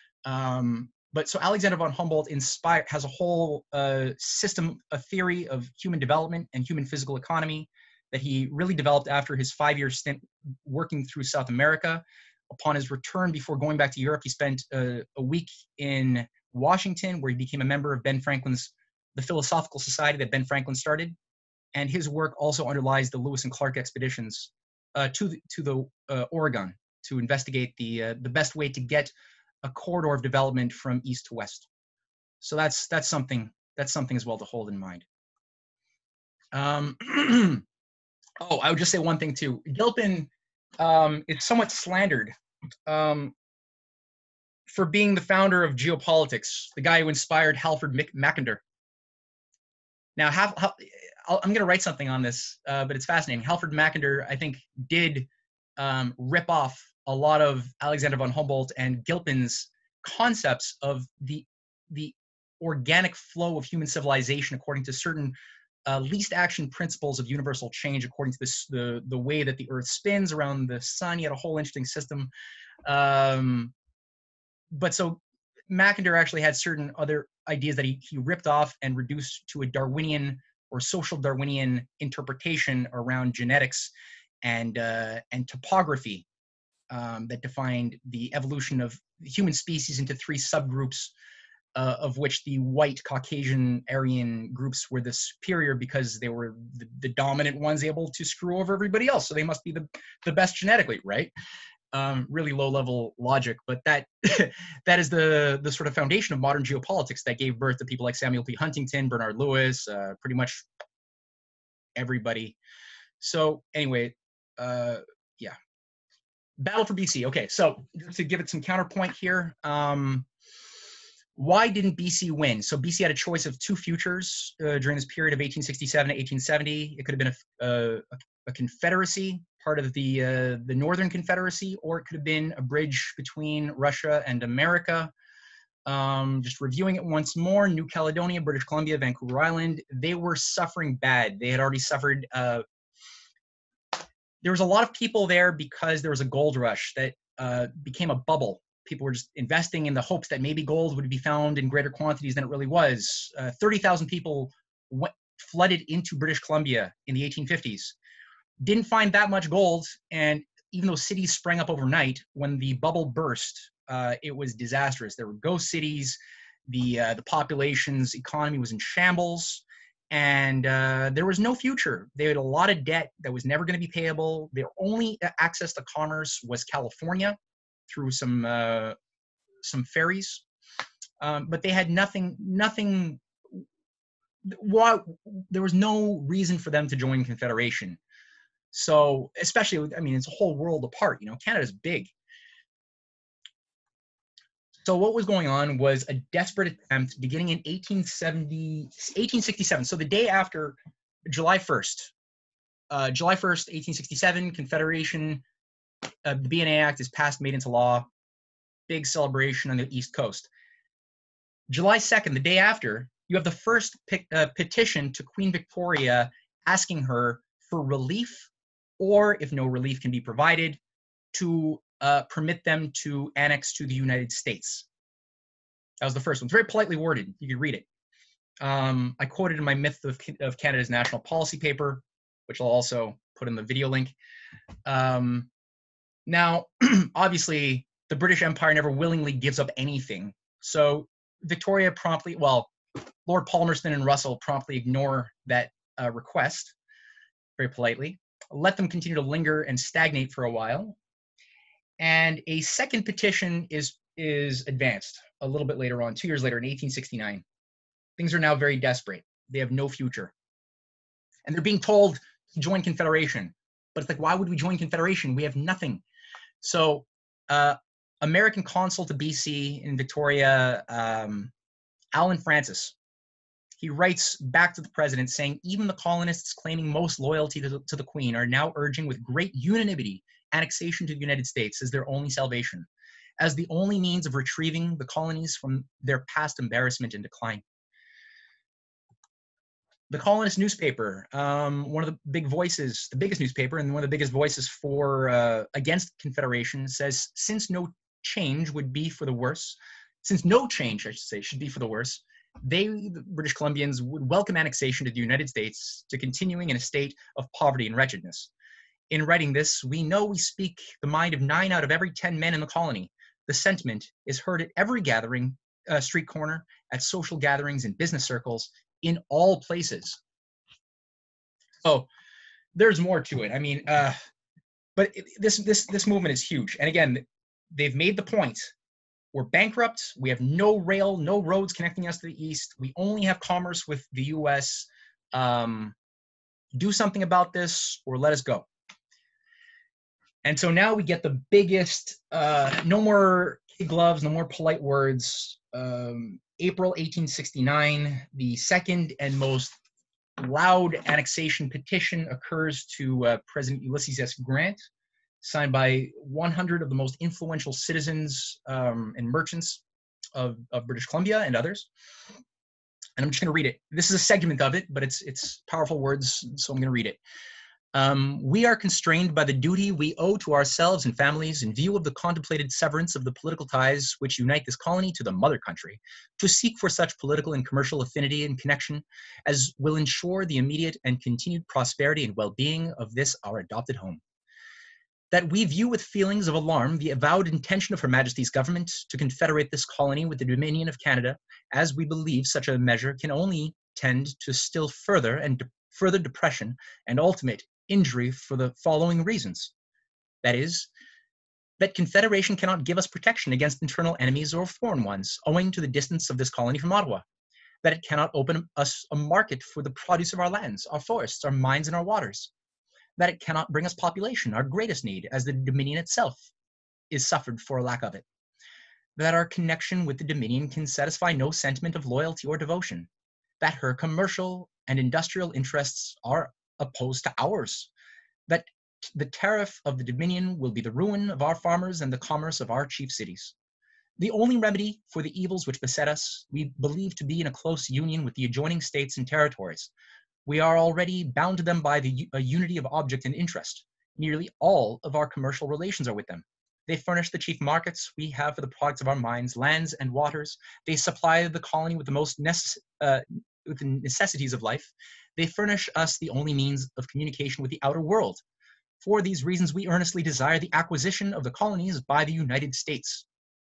But so Alexander von Humboldt has a whole system, a theory of human development and human physical economy that he really developed after his 5-year stint working through South America. Upon his return, before going back to Europe, he spent a week in Washington, where he became a member of the Philosophical Society that Ben Franklin started. And his work also underlies the Lewis and Clark expeditions to the Oregon to investigate the best way to get a corridor of development from east to west. So that's something that's something as well to hold in mind. Oh, I would just say one thing too. Gilpin is somewhat slandered for being the founder of geopolitics, the guy who inspired Halford Mackinder. Now, I'm going to write something on this, but it's fascinating. Halford Mackinder, I think, did rip off a lot of Alexander von Humboldt and Gilpin's concepts of the organic flow of human civilization according to certain least action principles of universal change, according to this, the way that the Earth spins around the sun. He had a whole interesting system. But so Mackinder actually had certain other ideas that he ripped off and reduced to a Darwinian or social Darwinian interpretation around genetics and topography that defined the evolution of the human species into 3 subgroups, of which the white Caucasian Aryan groups were the superior because they were the dominant ones able to screw over everybody else. So they must be the best genetically, right? Really low level logic, but that that is the sort of foundation of modern geopolitics that gave birth to people like Samuel P. Huntington, Bernard Lewis, pretty much everybody. So anyway, yeah. Battle for BC. Okay, so to give it some counterpoint here, why didn't BC win? So BC had a choice of 2 futures during this period of 1867 to 1870. It could have been a confederacy, part of the Northern Confederacy, or it could have been a bridge between Russia and America. Just reviewing it once more, New Caledonia, British Columbia, Vancouver Island, they were suffering bad. They had already suffered. There was a lot of people there because there was a gold rush that became a bubble. People were just investing in the hopes that maybe gold would be found in greater quantities than it really was. 30,000 people flooded into British Columbia in the 1850s. Didn't find that much gold, and even though cities sprang up overnight, when the bubble burst, it was disastrous. There were ghost cities. The population's economy was in shambles, and there was no future. They had a lot of debt that was never going to be payable. Their only access to commerce was California through some ferries, but they had nothing. There was no reason for them to join Confederation. So, especially, I mean, it's a whole world apart. You know, Canada's big. So what was going on was a desperate attempt beginning in 1867. So the day after July 1st, 1867, Confederation, the BNA Act is passed, made into law. Big celebration on the East Coast. July 2nd, the day after, you have the first petition to Queen Victoria asking her for relief, or if no relief can be provided, to permit them to annex to the United States. That was the first one. It's very politely worded. You could read it. I quoted in my Myth of Canada's National Policy paper, which I'll also put in the video link. Now, obviously, the British Empire never willingly gives up anything. So Victoria promptly, well, Lord Palmerston and Russell promptly ignore that request, very politely, let them continue to linger and stagnate for a while. And a second petition is advanced a little bit later on, 2 years later in 1869. Things are now very desperate. They have no future. And they're being told to join Confederation. But it's like, why would we join Confederation? We have nothing. So American consul to BC in Victoria, Alan Francis, he writes back to the president saying, even the colonists claiming most loyalty to the Queen are now urging with great unanimity annexation to the United States as their only salvation, as the only means of retrieving the colonies from their past embarrassment and decline. The colonist newspaper, one of the big voices, the biggest newspaper and one of the biggest voices for against Confederation, says since no change would be for the worse, since no change, I should say, should be for the worse, they, the British Columbians, would welcome annexation to the United States to continuing in a state of poverty and wretchedness. In writing this, we know we speak the mind of 9 out of every 10 men in the colony. The sentiment is heard at every gathering, street corner, at social gatherings, in business circles, in all places. So there's more to it. I mean, but this movement is huge. And again, they've made the point We're bankrupt. We have no rail, no roads connecting us to the east. We only have commerce with the US. Do something about this or let us go. And so now we get the biggest, no more kid gloves, no more polite words. April 1869, the second and most loud annexation petition occurs to President Ulysses S. Grant, signed by 100 of the most influential citizens and merchants of British Columbia and others. And I'm just going to read it. This is a segment of it, but it's powerful words, so I'm going to read it. We are constrained by the duty we owe to ourselves and families in view of the contemplated severance of the political ties which unite this colony to the mother country, to seek for such political and commercial affinity and connection as will ensure the immediate and continued prosperity and well-being of this our adopted home. That we view with feelings of alarm the avowed intention of Her Majesty's government to confederate this colony with the Dominion of Canada, as we believe such a measure can only tend to still further and further depression and ultimate injury for the following reasons. That is, that confederation cannot give us protection against internal enemies or foreign ones, owing to the distance of this colony from Ottawa. That it cannot open us a market for the produce of our lands, our forests, our mines, and our waters. That it cannot bring us population, our greatest need, as the Dominion itself is suffered for lack of it. That our connection with the Dominion can satisfy no sentiment of loyalty or devotion. That her commercial and industrial interests are opposed to ours. That the tariff of the Dominion will be the ruin of our farmers and the commerce of our chief cities. The only remedy for the evils which beset us, we believe to be in a close union with the adjoining states and territories. We are already bound to them by a unity of object and interest. Nearly all of our commercial relations are with them. They furnish the chief markets we have for the products of our mines, lands, and waters. They supply the colony with the most with the necessities of life. They furnish us the only means of communication with the outer world. For these reasons, we earnestly desire the acquisition of the colonies by the United States.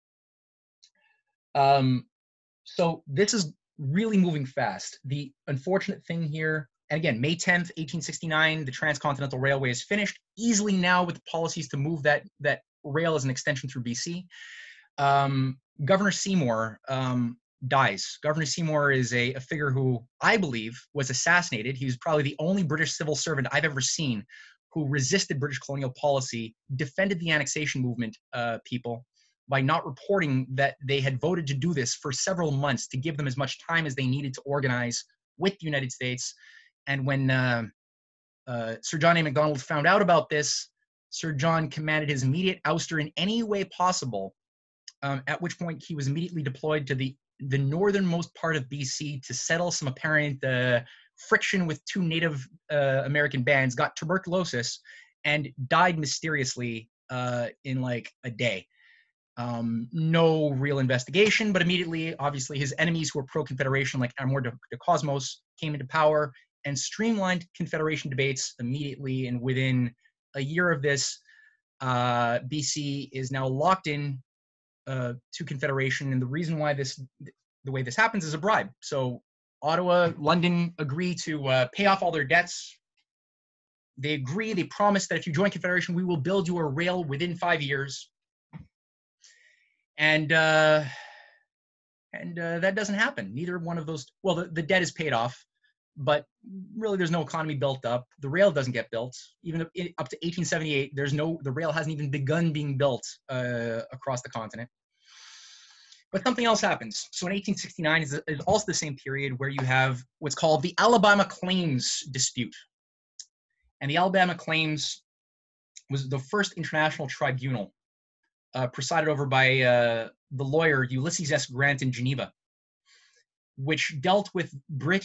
So this is really moving fast. The unfortunate thing here, and again, May 10th, 1869, the Transcontinental Railway is finished, easily now with policies to move that rail as an extension through BC. Governor Seymour dies. Governor Seymour is a figure who I believe was assassinated. He was probably the only British civil servant I've ever seen who resisted British colonial policy, defended the annexation movement people by not reporting that they had voted to do this for several months to give them as much time as they needed to organize with the United States. And when Sir John A. Macdonald found out about this, Sir John commanded his immediate ouster in any way possible, at which point he was immediately deployed to the northernmost part of BC to settle some apparent friction with two Native American bands, got tuberculosis, and died mysteriously in like a day. No real investigation, but immediately, obviously, his enemies who were pro-Confederation, like Amour de Cosmos, came into power and streamlined Confederation debates immediately. And within a year of this, BC is now locked in to Confederation. And the reason why the way this happens is a bribe. So Ottawa, London agree to pay off all their debts. They agree, they promise that if you join Confederation, we will build you a rail within 5 years. And that doesn't happen. Neither one of those, well, the debt is paid off, but really there's no economy built up. The rail doesn't get built. Even up to 1878, the rail hasn't even begun being built across the continent. But something else happens. So in 1869 is also the same period where you have what's called the Alabama Claims Dispute. And the Alabama Claims was the first international tribunal presided over by the lawyer Ulysses S. Grant in Geneva, which dealt with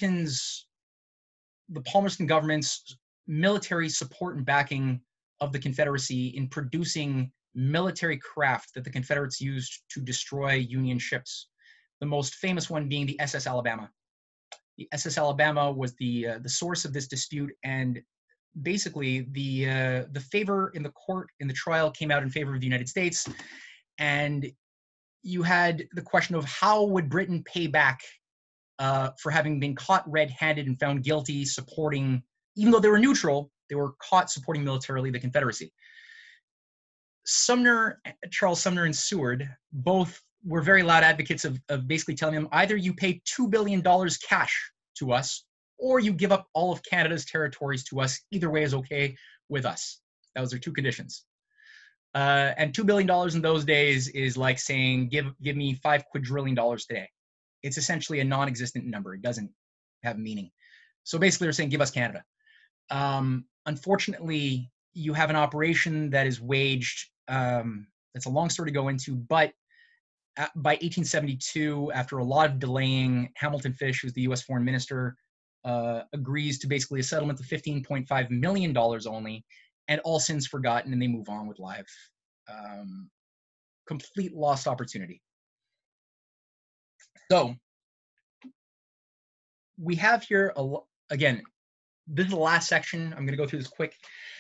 the Palmerston government's military support and backing of the Confederacy in producing military craft that the Confederates used to destroy Union ships. The most famous one being the SS Alabama. The SS Alabama was the source of this dispute, and basically the favor in the court in the trial came out in favor of the United States, and you had the question of how would Britain pay back for having been caught red-handed and found guilty supporting, even though they were neutral, they were caught supporting militarily the Confederacy. Charles Sumner and Seward both we're very loud advocates of basically telling them either you pay $2 billion cash to us or you give up all of Canada's territories to us. Either way is okay with us. Those are two conditions. And $2 billion in those days is like saying, give me $5 quadrillion today. It's essentially a non-existent number. It doesn't have meaning. So basically they're saying, give us Canada. Unfortunately, you have an operation that is waged, it's a long story to go into, but by 1872, after a lot of delaying, Hamilton Fish, who's the U.S. foreign minister, agrees to basically a settlement of $15.5 million only, and all sins forgotten, and they move on with life. Complete lost opportunity. So we have here, again, this is the last section. I'm going to go through this quick.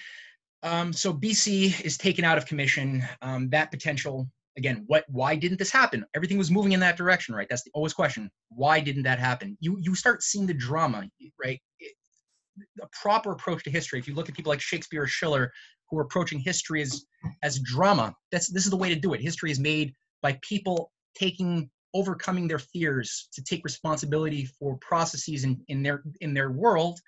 So BC is taken out of commission. That potential, again, why didn't this happen? Everything was moving in that direction, right? That's the always question. Why didn't that happen? You start seeing the drama, right? A proper approach to history. If you look at people like Shakespeare or Schiller who are approaching history as drama, this is the way to do it. History is made by people overcoming their fears to take responsibility for processes in their world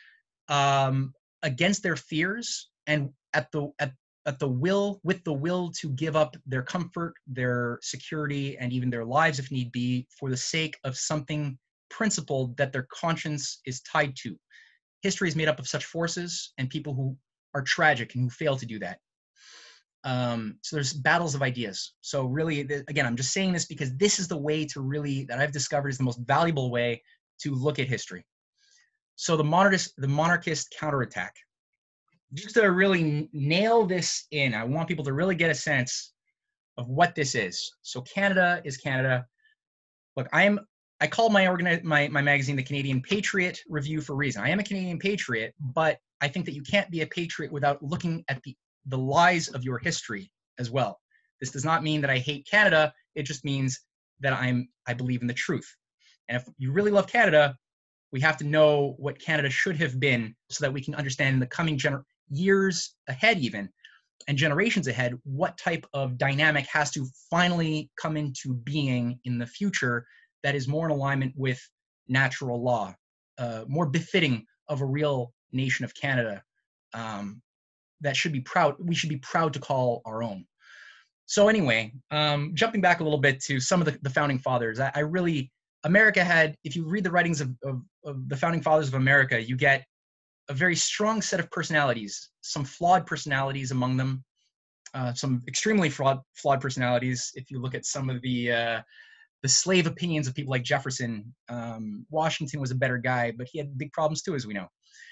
against their fears, and with the will to give up their comfort, their security, and even their lives if need be, for the sake of something principled that their conscience is tied to. History is made up of such forces and people who are tragic and who fail to do that. So there's battles of ideas. So really, again, I'm just saying this because this is the way to really, that I've discovered is the most valuable way to look at history. So the monarchist counterattack. Just to really nail this in, I want people to really get a sense of what this is. So Canada is Canada. Look, I call my magazine the Canadian Patriot Review for a reason. I am a Canadian patriot, but I think that you can't be a patriot without looking at the lies of your history as well. This does not mean that I hate Canada. It just means that I believe in the truth. And if you really love Canada, we have to know what Canada should have been so that we can understand in the coming years ahead even, and generations ahead, what type of dynamic has to finally come into being in the future that is more in alignment with natural law, more befitting of a real nation of Canada that should be proud. We should be proud to call our own. So anyway, jumping back a little bit to some of the founding fathers, America had, if you read the writings of the founding fathers of America, you get a very strong set of personalities, some flawed personalities among them, some extremely flawed personalities. If you look at some of the slave opinions of people like Jefferson, Washington was a better guy, but he had big problems too, as we know.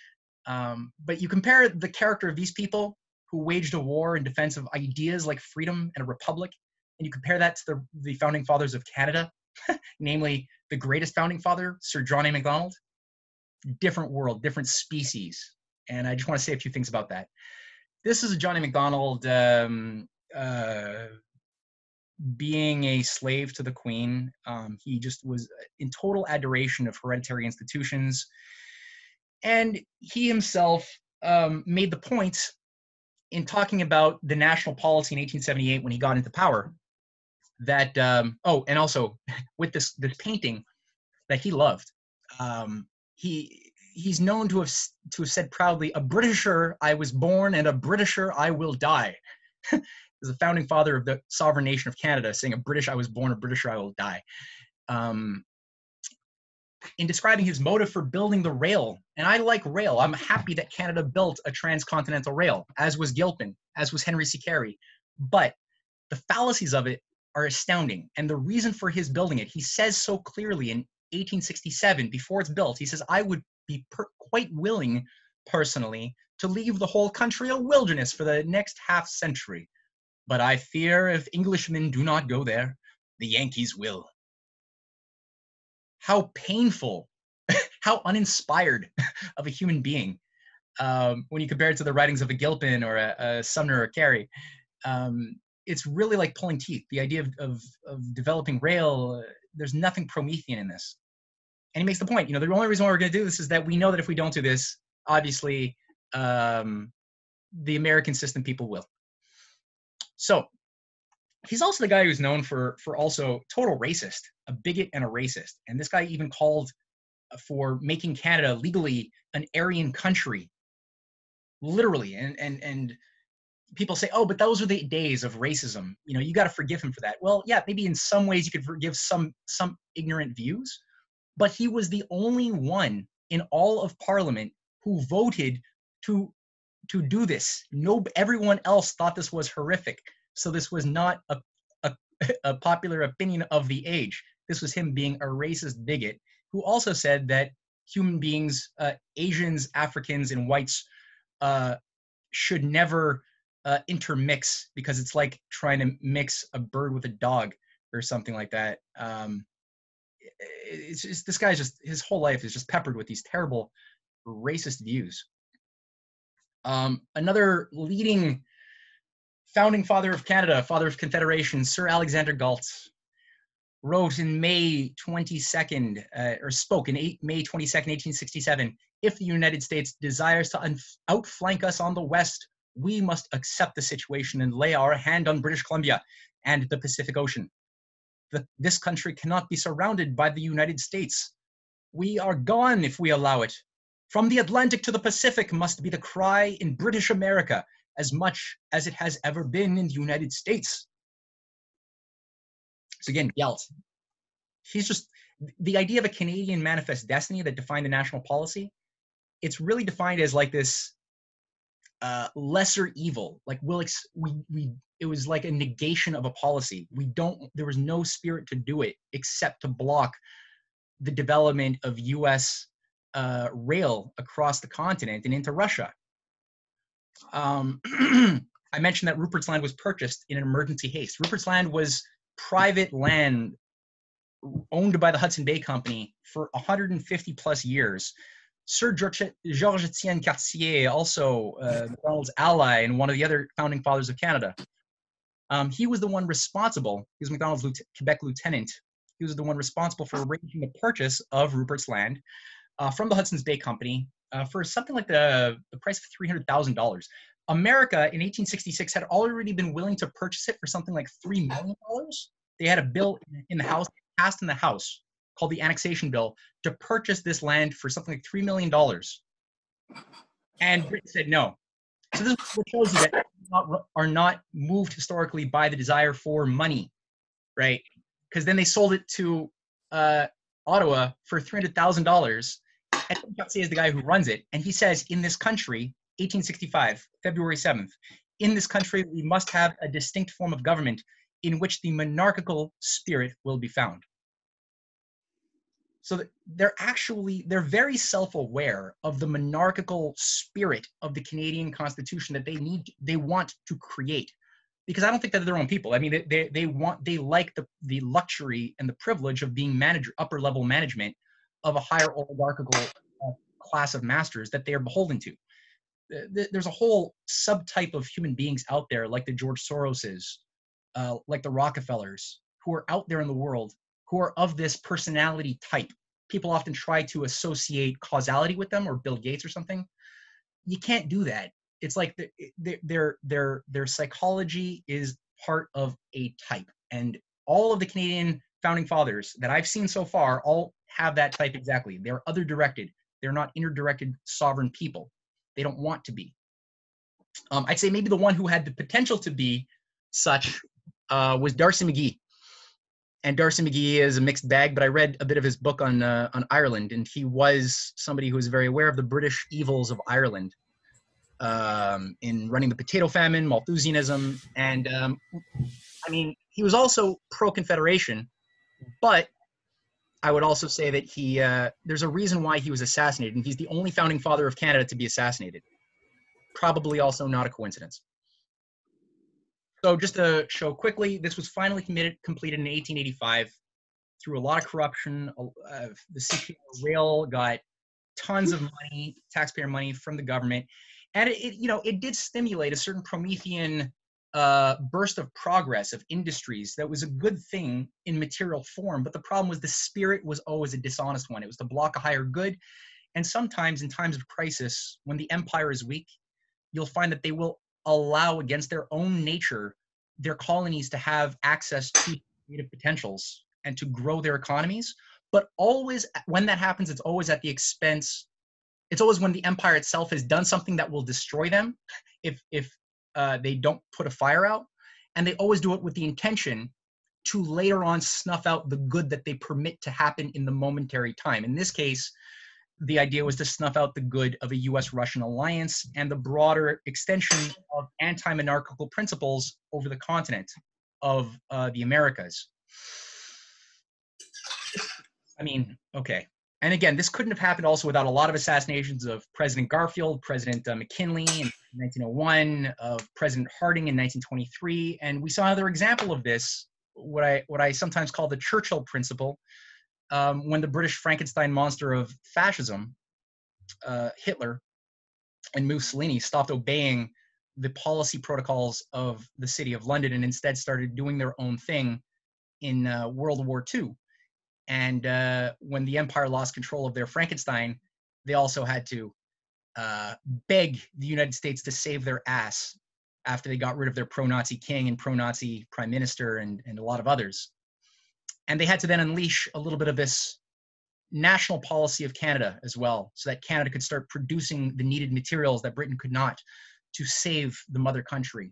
But you compare the character of these people who waged a war in defense of ideas like freedom and a republic, and you compare that to the founding fathers of Canada, namely the greatest founding father, Sir John A. Macdonald. Different world, different species. And I just want to say a few things about that. This is John A. Macdonald being a slave to the Queen. He just was in total adoration of hereditary institutions. And he himself made the point in talking about the national policy in 1878 when he got into power that, and also with this painting that he loved, he's known to have said proudly, "A Britisher I was born and a Britisher I will die." As the founding father of the sovereign nation of Canada, saying, "A British I was born, a Britisher I will die." In describing his motive for building the rail, and I like rail. I'm happy that Canada built a transcontinental rail, as was Gilpin, as was Henry C. Carey. But the fallacies of it are astounding. And the reason for his building it, he says so clearly in 1867, before it's built, he says, "I would be quite willing, personally, to leave the whole country a wilderness for the next half century. But I fear if Englishmen do not go there, the Yankees will." How painful, how uninspired of a human being when you compare it to the writings of a Gilpin or a Sumner or Carey. It's really like pulling teeth. The idea of developing rail, there's nothing Promethean in this. And he makes the point, the only reason why we're going to do this is that we know that if we don't do this, obviously the American system people will. So He's also the guy who's known for also total racist, a bigot and a racist. And this guy even called for making Canada legally an Aryan country, literally. And people say, oh, but those were the days of racism. You know, you got to forgive him for that. Well, yeah, maybe in some ways you could forgive some ignorant views, but he was the only one in all of Parliament who voted to do this. No, everyone else thought this was horrific. So this was not a popular opinion of the age. This was him being a racist bigot who also said that human beings, Asians, Africans, and whites should never intermix because it's like trying to mix a bird with a dog or something like that. It's just, this guy's just, his whole life is just peppered with these terrible racist views. Another leading founding father of Canada, father of Confederation, Sir Alexander Galt, wrote in May 22nd, or spoke in May 22nd, 1867, if the United States desires to outflank us on the west, we must accept the situation and lay our hand on British Columbia and the Pacific Ocean. This country cannot be surrounded by the United States. We are gone if we allow it. From the Atlantic to the Pacific must be the cry in British America as much as it has ever been in the United States. So again, Galt, he's just, the idea of a Canadian manifest destiny that defined the national policy, it's really defined as like this lesser evil. Like it was like a negation of a policy. There was no spirit to do it except to block the development of US rail across the continent and into Russia. I mentioned that Rupert's Land was purchased in an emergency haste. Rupert's Land was private land owned by the Hudson Bay Company for 150 plus years. Sir Georges-Étienne Cartier, also Macdonald's ally and one of the other founding fathers of Canada. He was the one responsible, he was Macdonald's Quebec lieutenant, he was the one responsible for arranging the purchase of Rupert's Land from the Hudson's Bay Company for something like the price of $300,000. America in 1866 had already been willing to purchase it for something like $3 million. They had a bill in the House, passed in the House, called the Annexation Bill, to purchase this land for something like $3 million. And Britain said no. So this shows you that are not moved historically by the desire for money, right? Because then they sold it to Ottawa for $300,000. And Cartier is the guy who runs it. And he says, in this country, 1865, February 7th, in this country, we must have a distinct form of government in which the monarchical spirit will be found. So they're very self-aware of the monarchical spirit of the Canadian Constitution that they want to create. Because I don't think that they're their own people. I mean, they like the luxury and the privilege of being upper level management of a higher oligarchical class of masters that they are beholden to. There's a whole subtype of human beings out there, like the George Soroses, like the Rockefellers, who are out there in the world, who are of this personality type. People often try to associate causality with them, or Bill Gates or something. You can't do that. It's like their psychology is part of a type, and all of the Canadian founding fathers that I've seen so far all have that type exactly. They're other directed. They're not inner-directed sovereign people. They don't want to be. I'd say maybe the one who had the potential to be such was Darcy McGee. And Darcy McGee is a mixed bag, but I read a bit of his book on Ireland, and he was somebody who was very aware of the British evils of Ireland in running the potato famine, Malthusianism, and I mean, he was also pro-Confederation, but I would also say that there's a reason why he was assassinated, and he's the only founding father of Canada to be assassinated. Probably also not a coincidence. So just to show quickly, this was finally completed in 1885 through a lot of corruption. The CPR Rail got tons of money, taxpayer money from the government, and it did stimulate a certain Promethean burst of progress of industries that was a good thing in material form. But the problem was the spirit was always a dishonest one. It was to block a higher good, and sometimes in times of crisis, when the empire is weak, you'll find that they will allow, against their own nature, their colonies to have access to creative potentials and to grow their economies. But always, when that happens, it's always at the expense. It's always when the empire itself has done something that will destroy them if they don't put a fire out. And they always do it with the intention to later on snuff out the good that they permit to happen in the momentary time. In this case, the idea was to snuff out the good of a US-Russian alliance and the broader extension of anti-monarchical principles over the continent of the Americas. I mean, okay. And again, this couldn't have happened also without a lot of assassinations of President Garfield, President McKinley in 1901, of President Harding in 1923. And we saw another example of this, what I sometimes call the Churchill principle, when the British Frankenstein monster of fascism, Hitler and Mussolini, stopped obeying the policy protocols of the City of London and instead started doing their own thing in World War II. And when the empire lost control of their Frankenstein, they also had to beg the United States to save their ass after they got rid of their pro-Nazi king and pro-Nazi prime minister and a lot of others. And they had to then unleash a little bit of this national policy of Canada as well, so that Canada could start producing the needed materials that Britain could not to save the mother country.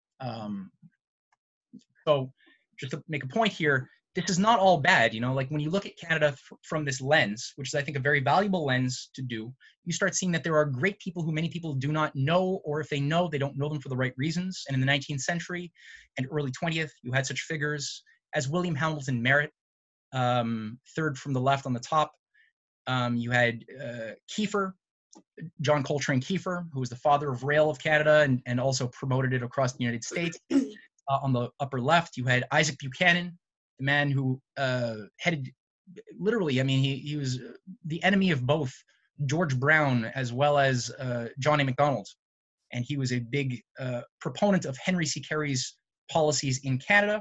So just to make a point here, this is not all bad, you know, like when you look at Canada from this lens, which is I think a very valuable lens to do, you start seeing that there are great people who many people do not know, or if they know, they don't know them for the right reasons. And in the 19th century and early 20th, you had such figures as William Hamilton Merritt, third from the left on the top. You had Kiefer, John Coltrane Kiefer, who was the father of rail of Canada and also promoted it across the United States. On the upper left, you had Isaac Buchanan, the man who headed, literally, I mean, he was the enemy of both George Brown as well as John A. Macdonald. And he was a big proponent of Henry C. Carey's policies in Canada.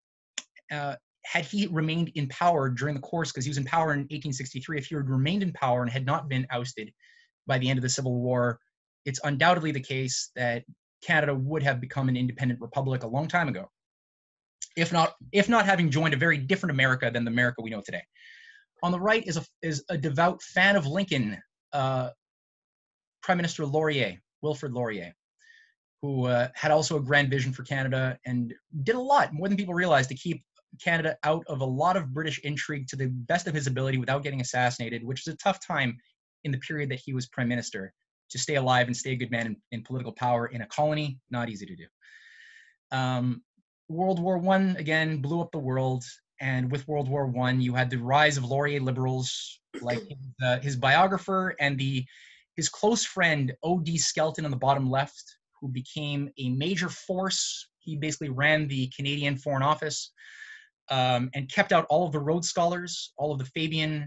Had he remained in power during the course, because he was in power in 1863, if he had remained in power and had not been ousted by the end of the Civil War, it's undoubtedly the case that Canada would have become an independent republic a long time ago, if not having joined a very different America than the America we know today. On the right is a devout fan of Lincoln, Prime Minister Laurier, Wilfrid Laurier, who had also a grand vision for Canada and did a lot, more than people realize, to keep Canada out of a lot of British intrigue to the best of his ability without getting assassinated, which is a tough time in the period that he was prime minister, to stay alive and stay a good man in political power in a colony. Not easy to do. World War I, again, blew up the world. And with World War I, you had the rise of Laurier liberals, like his biographer and his close friend, O.D. Skelton on the bottom left, who became a major force. He basically ran the Canadian Foreign Office. And kept out all of the Rhodes Scholars, all of the Fabian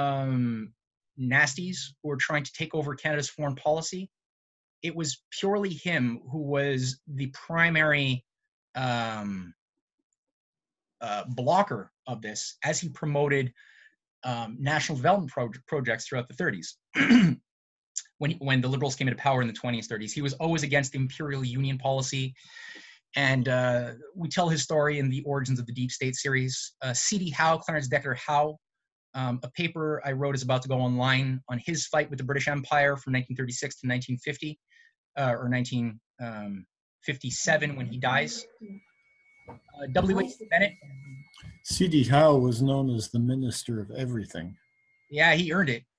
nasties who were trying to take over Canada's foreign policy. It was purely him who was the primary blocker of this, as he promoted national development projects throughout the 30s. When the Liberals came into power in the 20s, 30s, he was always against the imperial union policy. And we tell his story in the Origins of the Deep State series. C.D. Howe, Clarence Decker Howe, a paper I wrote is about to go online on his fight with the British Empire from 1936 to 1950, or 1957 when he dies. W.H. Bennett. C.D. Howe was known as the Minister of Everything. Yeah, he earned it.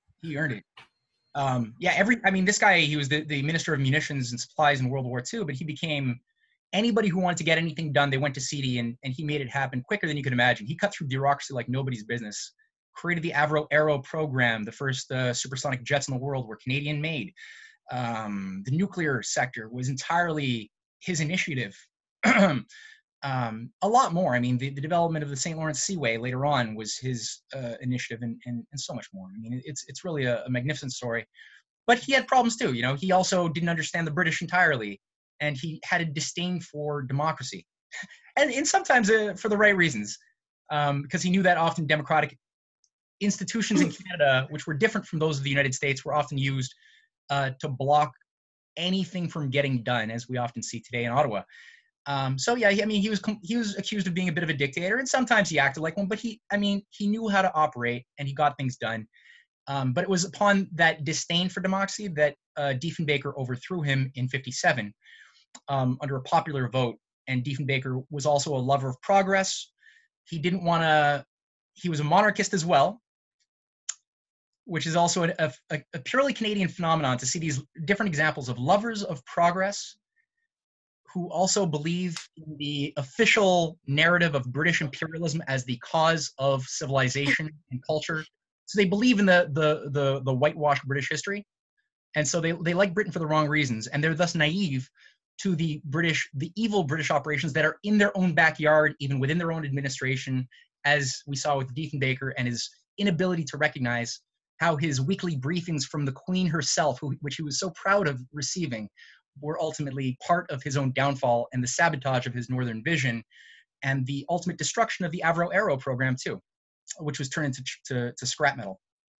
This guy, he was the Minister of Munitions and Supplies in World War II, but he became... Anybody who wanted to get anything done, they went to CD, and he made it happen quicker than you could imagine. He cut through bureaucracy like nobody's business, created the Avro Aero program, the first supersonic jets in the world were Canadian made. The nuclear sector was entirely his initiative. A lot more. I mean, the development of the St. Lawrence Seaway later on was his initiative, and so much more. I mean, it's really a magnificent story. But he had problems too. You know, he also didn't understand the British entirely. And he had a disdain for democracy, and sometimes for the right reasons, because he knew that often democratic institutions in Canada, which were different from those of the United States, were often used to block anything from getting done, as we often see today in Ottawa. So yeah, I mean, he was accused of being a bit of a dictator, and sometimes he acted like one. But he knew how to operate, and he got things done. But it was upon that disdain for democracy that Diefenbaker overthrew him in '57 under a popular vote. And Diefenbaker was also a lover of progress. He didn't want to. He was a monarchist as well, which is also a purely Canadian phenomenon to see these different examples of lovers of progress who also believe in the official narrative of British imperialism as the cause of civilization and culture. So they believe in the whitewashed British history. And so they like Britain for the wrong reasons. And they're thus naive to the evil British operations that are in their own backyard, even within their own administration, as we saw with Diefenbaker and his inability to recognize how his weekly briefings from the Queen herself, which he was so proud of receiving, were ultimately part of his own downfall and the sabotage of his Northern vision and the ultimate destruction of the Avro Aero program too, which was turned into scrap metal.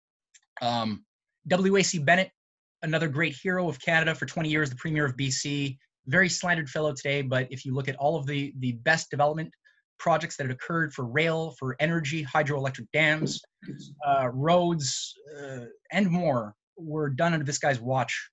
W.A.C. Bennett, another great hero of Canada for 20 years, the Premier of BC, very slandered fellow today, but if you look at all of the best development projects that had occurred for rail, for energy, hydroelectric dams, roads, and more were done under this guy's watch.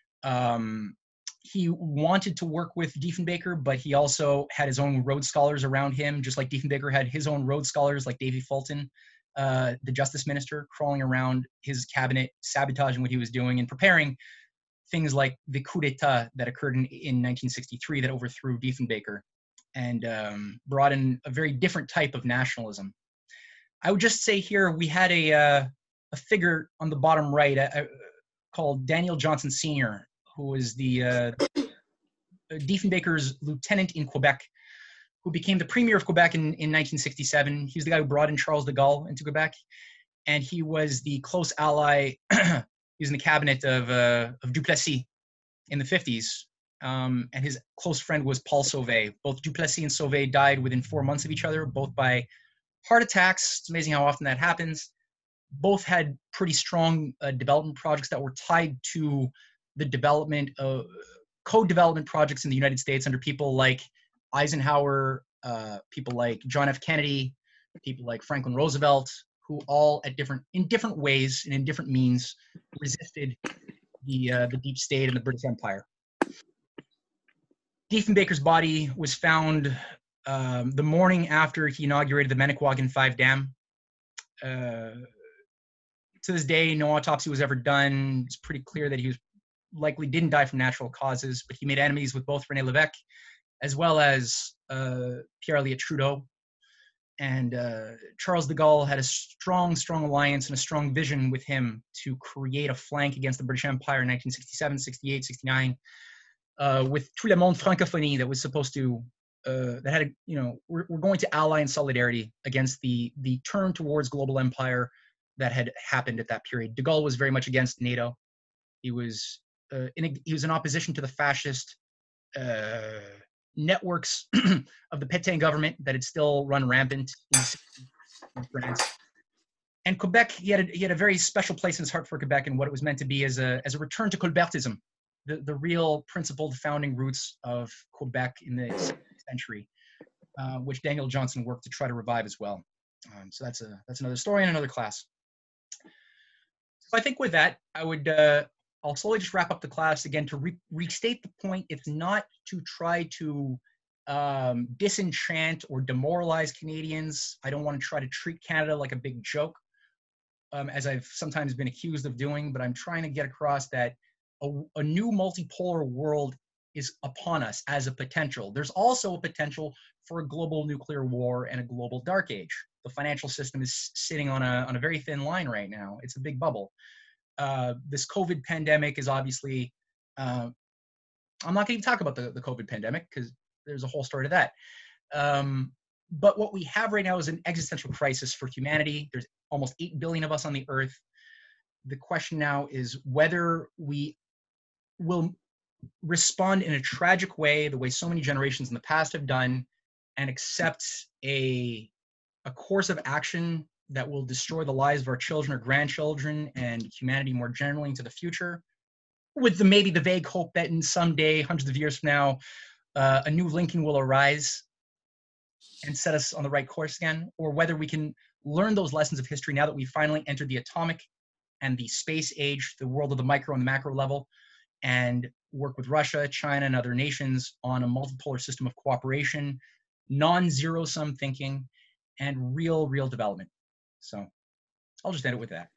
He wanted to work with Diefenbaker, but he also had his own Rhodes Scholars around him, just like Diefenbaker had his own Rhodes Scholars, like Davy Fulton, the Justice Minister, crawling around his cabinet, sabotaging what he was doing and preparing things like the coup d'etat that occurred in 1963 that overthrew Diefenbaker and brought in a very different type of nationalism. I would just say here we had a figure on the bottom right called Daniel Johnson Sr., who was the Diefenbaker's lieutenant in Quebec, who became the premier of Quebec in 1967. He was the guy who brought in Charles de Gaulle into Quebec, and he was the close ally. He was in the cabinet of Duplessis in the 50s, and his close friend was Paul Sauvé. Both Duplessis and Sauvé died within 4 months of each other, both by heart attacks. It's amazing how often that happens. Both had pretty strong development projects that were tied to the development of co-development projects in the United States under people like Eisenhower, people like John F. Kennedy, people like Franklin Roosevelt, who all in different ways and in different means resisted the deep state and the British Empire. Diefenbaker's body was found the morning after he inaugurated the Manicouagan 5 Dam. To this day, no autopsy was ever done. It's pretty clear that he was likely didn't die from natural causes, but he made enemies with both René Lévesque as well as Pierre Elliott Trudeau. And Charles de Gaulle had a strong alliance and a strong vision with him to create a flank against the British Empire in 1967, 68, 69, with Tout le monde francophonie that was supposed to, that had, we're going to ally in solidarity against the turn towards global empire that had happened at that period. De Gaulle was very much against NATO. He was in opposition to the fascist networks of the Pétain government that had still run rampant in France. And Quebec, he had a very special place in his heart for Quebec and what it was meant to be as a return to Colbertism, the real principled founding roots of Quebec in the 17th century, which Daniel Johnson worked to try to revive as well. So that's another story and another class. So I think with that, I would I'll slowly just wrap up the class again to restate the point. It's not to try to disenchant or demoralize Canadians. I don't want to try to treat Canada like a big joke, as I've sometimes been accused of doing, but I'm trying to get across that a new multipolar world is upon us as a potential. There's also a potential for a global nuclear war and a global dark age. The financial system is sitting on a very thin line right now. It's a big bubble. This COVID pandemic is obviously, I'm not going to even talk about the COVID pandemic because there's a whole story to that. But what we have right now is an existential crisis for humanity. There's almost 8 billion of us on the earth. The question now is whether we will respond in a tragic way, the way so many generations in the past have done, and accept a course of action that will destroy the lives of our children or grandchildren and humanity more generally into the future, with maybe the vague hope that in someday, hundreds of years from now, a new Lincoln will arise and set us on the right course again, or whether we can learn those lessons of history now that we finally entered the atomic and the space age, the world of the micro and the macro level, and work with Russia, China, and other nations on a multipolar system of cooperation, non-zero-sum thinking, and real development. So I'll just end it with that.